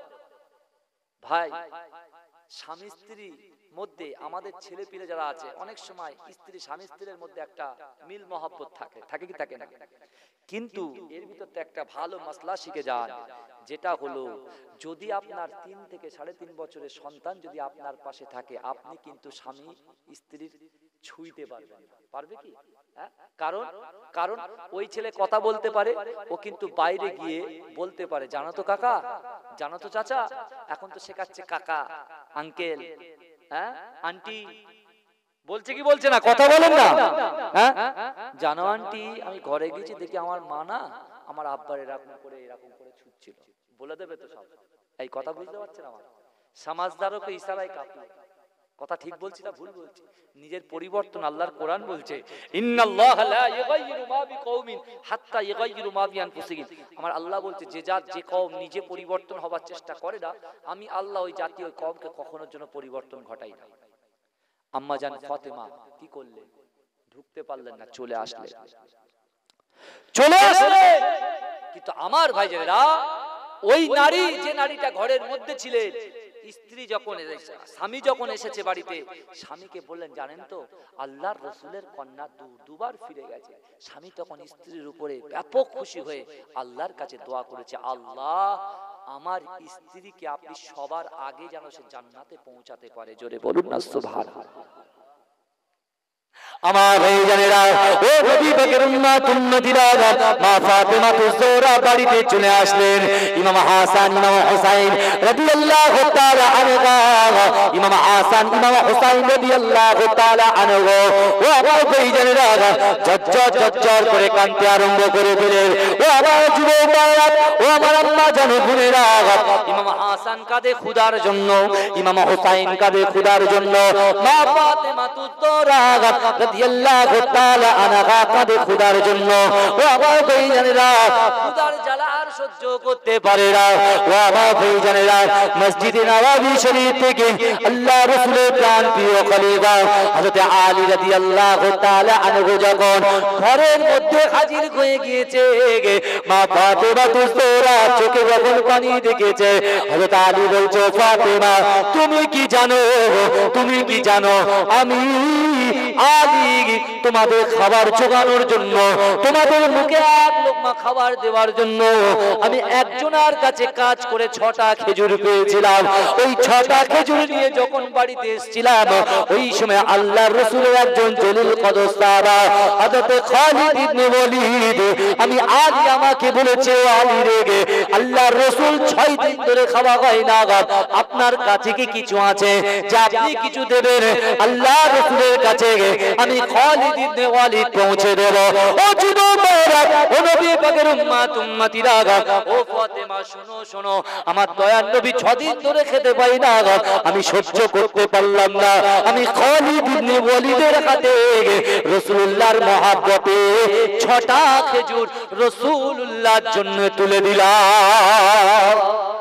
ভাই স্বামী স্ত্রী মধ্যে আমাদের ছেলে পিলে যারা আছে অনেক সময় স্ত্রী স্বামী স্ত্রীর মধ্যে একটা মিল মহব্বত থাকে থাকে কি থাকে না কিন্তু এর ভিতরে একটা ভালো মাসলা শিখে যান যেটা হলো যদি আপনার তিন থেকে সাড়ে তিন বছরের সন্তান যদি আপনার পাশে থাকে আপনি কিন্তু স্বামী স্ত্রীর ছুঁইতে পারবেন পারবে কি হ্যাঁ কারণ কারণ ওই ছেলে কথা বলতে পারে ও কিন্তু বাইরে গিয়ে বলতে পারে জানো তো কাকা জানো তো চাচা এখন তো শেখাচ্ছে কাকা আঙ্কেল হ্যাঁ আন্টি বলছে কি বলছে না কথা বলেন না হ্যাঁ জানো আন্টি আমি ঘরে গেছি দেখি আমার মা না আমার আব্বার এরকম করে এরকম করে ছুটছিল বলে দেবে তো সব এই কথা বুঝতে পারছেন আমার সমাজদারকে ইশারায় কাঁপি কথা ঠিক বলছি না ভুল বলছি? নিজের পরিবর্তন আল্লাহর কোরআন বলছে, ইন্নাল্লাহা লা ইউগাইয়িরু মা বিকওমিন হাত্তা ইউগাইয়িরু মা বিআনফুসিহিম। আমার আল্লাহ বলছে, যে জাত যে কওম নিজে পরিবর্তন হবার চেষ্টা করে না, আমি আল্লাহ ওই জাতি ওই কওমকে কখনোর জন্য পরিবর্তন ঘটাই না। আম্মা জান ফাতেমা কি করলেন? ঢুকতে পারলেন না, চলে আসলেন, চলে আসলেন। কিন্তু আমার ভাইজানেরা, ওই নারী যে নারীটা ঘরের মধ্যে ছিলেন, স্ত্রী যখন স্বামী যখন এসেছে বাড়িতে, স্বামীকে বললেন, জানেন তো আল্লাহর রাসূলের কন্যা দুবার ফিরে গেছে। স্বামী তখন স্ত্রীর উপরে ব্যাপক খুশি হয়ে আল্লাহর কাছে দোয়া করেছে, আল্লাহ আমার স্ত্রীকে আপনি সবার আগে যেন সে জান্নাতে পৌঁছাতে পারে। জোরে বলুন না সুবহানাল্লাহ। আমার ভাইজানেরা, ও নবী পাকের উম্মত উম্মতিরা, মা ফাতেমা তুজোরা বাড়িতে চলে আসলেন। ইমাম হাসান ইমাম হুসাইন রাদিয়াল্লাহু তাআলা আনহা, ইমাম হাসান ইমাম হুসাইন রাদিয়াল্লাহু তাআলা আনহু, ও আমার ভাইজানেরা, ঝরঝর ঝরঝর করে কাঁদতে আরম্ভ করে দিলেন। ও আমার যুবক ভাইরা, ও আমার আম্মা জানো বোনেরা, ইমাম হাসান কাঁদে খোদার জন্য, ইমাম হুসাইন কাঁদে খোদার জন্য, মা ফাতেমা তুজোরা রাদিয়াল্লাহু তাআলা আনহা কাঁদে খোদার জন্য। ও আমার ভাইজানেরা, খোদার জ্বালা আর সহ্য করতে পারে না। ও আমার ভাইজানেরা, মসজিদে নববী শরীফ থেকে আল্লাহ রাসূলের প্রাণ প্রিয় খলিফা হযরত আলী রাদিয়াল্লাহু তাআলা আনহু যখন ঘরের মধ্যে হাজির হয়ে গিয়েছে, মা ফাতেমা তুজোরা চোখে যখন পানি দেখেছে, হযরত আলী বলছে, ফাতেমা তুমি কি জানো, তুমি কি জানো আমি আলী তোমাদের খাবার জোগানোর জন্য, তোমাদের মুখে এক লোকমা খাবার দেওয়ার জন্য আমি একজনের কাছে কাজ করে ছটা খেজুর পেয়েছিলাম। ওই ছটা খেজুর নিয়ে যখন বাড়িতে এসেছিলাম, ওই সময় আল্লাহর রাসূলের একজন জলিল কদর সাহাবা হযরত খালিদ ইবনে ওয়ালিদ, আমি আলী আমাকে বলেছে, আলী রেগে আল্লাহর রাসূল ছয় দিন ধরে খাওয়া হয় না, আপনার কাছে কি কিছু আছে যে আপনি কিছু দেবেন? আল্লাহর রাসূলের কাছে আমি খালিদ ইবনে ওয়ালিদ পৌঁছে দেব। ও যুবকেরা, ও নবী পাকের উম্মত উম্মতিরা, ও ফাতেমা শোনো শোনো, আমার দয়ার নবী ছয় দিন ধরে খেতে পাই না, আমি সহ্য করতে পারলাম না, আমি খালিদ ইবনে ওয়ালিদের হাতে রাসূলুল্লাহর মহব্বতে ছটা খেজুর রাসূলুল্লাহর জন্য তুলে দিলাম।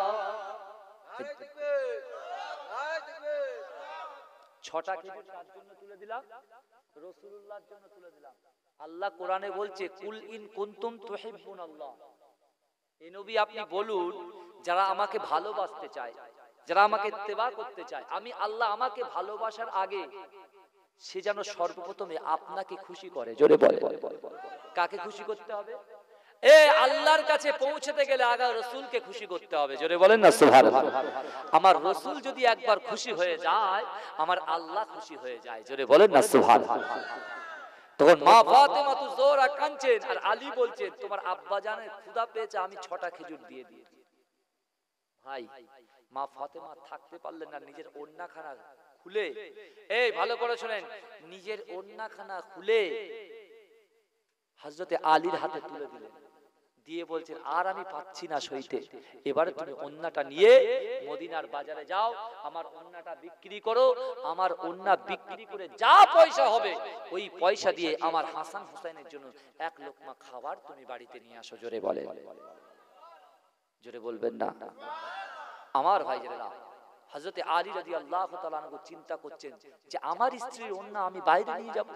ছটা খেজুর কার জন্য তুলে দিলাম? রাসূলুল্লাহর জন্য তুলে দিলাম। আল্লাহ কোরআনে বলছে, কুল ইন কুনতুম তুহিব্বুনাল্লাহ, এ নবী আপনি বলুন, যারা আমাকে ভালোবাসতে চায়, যারা আমাকে ইত্তেবা করতে চায়, আমি আল্লাহ আমাকে ভালোবাসার আগে সে যেন সর্বপ্রথমে আপনাকে খুশি করে। জোরে বলে, কাকে খুশি করতে হবে? এ আল্লাহর কাছে পৌঁছতে গেলে আগে রাসূলকে খুশি করতে হবে। জোরে বলেন না সুবহানাল্লাহ। আমার রাসূল যদি একবার খুশি হয়ে যায়, আমার আল্লাহ খুশি হয়ে যায়। জোরে বলেন না সুবহানাল্লাহ। তখন মা ফাতেমা তুজোরা কাঁদছেন, আর আলী বলছেন, তোমার আব্বা জানে ক্ষুধা পেয়েছে, আমি ছটা খেজুর দিয়ে দিই। ভাই, মা ফাতেমা থাকতে পারলেন না, নিজের ওড়নাখানা খুলে, এই ভালো করে শুনেন, নিজের ওড়নাখানা খুলে হযরতে আলীর হাতে তুলে দিলেন, দিয়ে বলছেন, আর আমি পাচ্ছি না সইতে, এবারে তুমি ওন্নাটা নিয়ে মদিনার বাজারে যাও, আমার ওন্নাটা বিক্রি করো, আমার ওন্না বিক্রি করে যা পয়সা হবে ওই পয়সা দিয়ে আমার হাসান হুসাইনের জন্য এক লোকমা খাবার তুমি বাড়িতে নিয়ে আসো। জোরে বলে, জোরে বলবেন না? আমার ভাইজানেরা, হযরতে আলী রাদিয়াল্লাহু তাআলা আনহু চিন্তা করছেন যে আমার স্ত্রীর ওন্না আমি বাইরে নিয়ে যাব।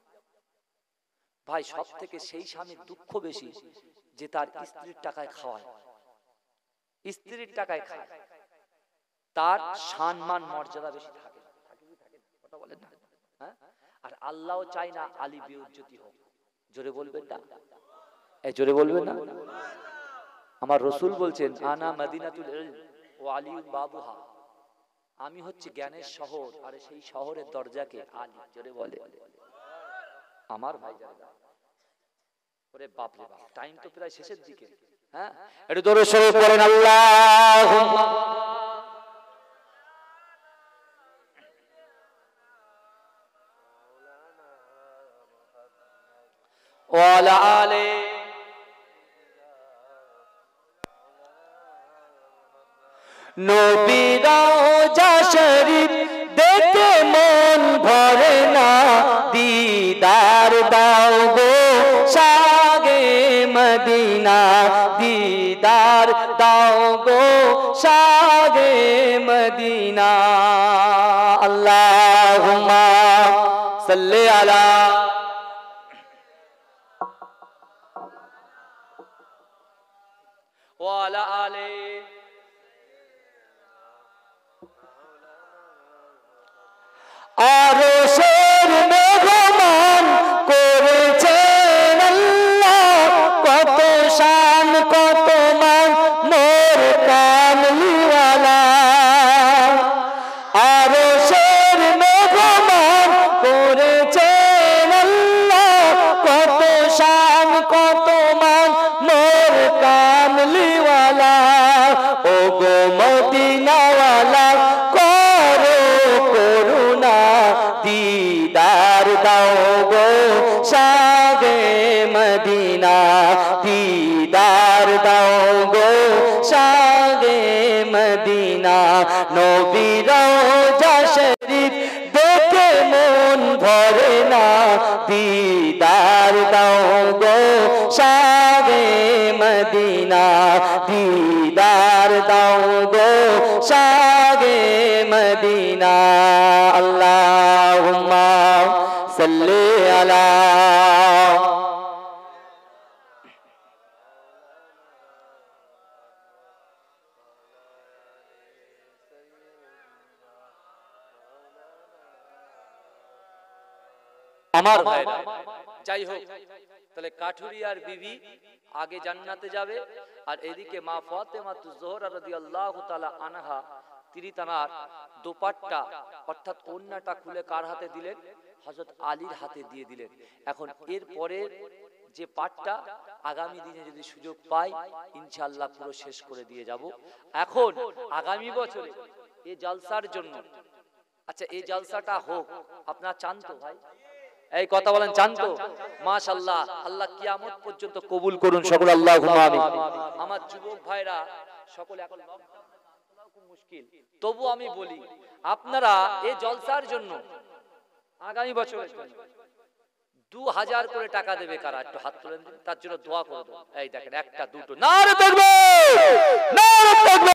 ভাই, সব থেকে সেই স্বামীর দুঃখ বেশি যে তার স্ত্রীর টাকায় খাওয়ায়, স্ত্রীর টাকায় খায়, তার সম্মান মর্যাদা বেশি থাকে। কথা বলেন না? হ্যাঁ, আর আল্লাহও চায় না আলী বেইজ্জতি হোক। জোরে বলবেন না? এই জোরে বলবেন না? আমার রাসূল বলছেন, আনা মদিনাতুল ইলম ওয়া আলিউন বাবুহা, আমি হচ্ছে জ্ঞানের শহর, আর সেই শহরের দরজাকে আলী। জোরে বলে আমার ভাইজানেরা। ওরে বাপ রে বাপ, টাইম তো প্রায় শেষের দিকে। হ্যাঁ, একটু দরুদ শরীফ পড়েন, আল্লাহুম্মা ওয়া আলা আলি নবী রওজা শরীফ দেখতে দাও গো শাহে মদিনা আল্লাহুম্মা সাল্লি আলা ওয়া আলা আলি আরশের মেহমান করেছেন আল্লাহ কত শান কত মান মোর কামলিওয়ালা আরশের মেহমান করেছেন আল্লাহ কত শান কত মান মোর কামলিওয়ালা ও গো মদিনাওয়ালা করো করুণা दीदार दाओ गो शागे मदीना दीदार दाओ गो शागे मदीना नबी रोजा शरीफ देखे मन भरे ना दीदार दाओ गो शागे मदीना दीदार दाओ गो शागे मदीना अल्लाहुम्मा सल्ली अला আমার ভাইরা যাই হোক তাহলে কাঠুরিয়ার বিবি আগে জান্নাতে যাবে আর এদিকে মা ফাতেমাতুজ জোহরা রাদিয়াল্লাহু তাআলা আনহা তিনি তার দোপাট্টা অর্থাৎ ওড়নাটা খুলে কার হাতে দিলেন হযরত আলীর হাতে দিয়ে দিলেন এখন এর পরে যে পাঠটা আগামী দিনে যদি সুযোগ পাই ইনশাআল্লাহ পুরো শেষ করে দিয়ে যাব এখন আগামী বছরে এই জলসার জন্য আচ্ছা এই জলসাটা হোক আপনারা চান তো ভাই এই কথা বলেন চান তো মাশাআল্লাহ আল্লাহ কিয়ামত পর্যন্ত কবুল করুন সকল আল্লাহুম্মা আমিন আমার যুবক ভাইরা সকল এখন খুব মুশকিল তবু আমি বলি আপনারা এই জলসার জন্য আগামী বছরের জন্য দু হাজার করে টাকা দেবে কারা একটু হাত তুলে দিন তার জন্য দোয়া করে দেব এই দেখেন একটা দুটো নারে তাকবীর নারে তাকবীর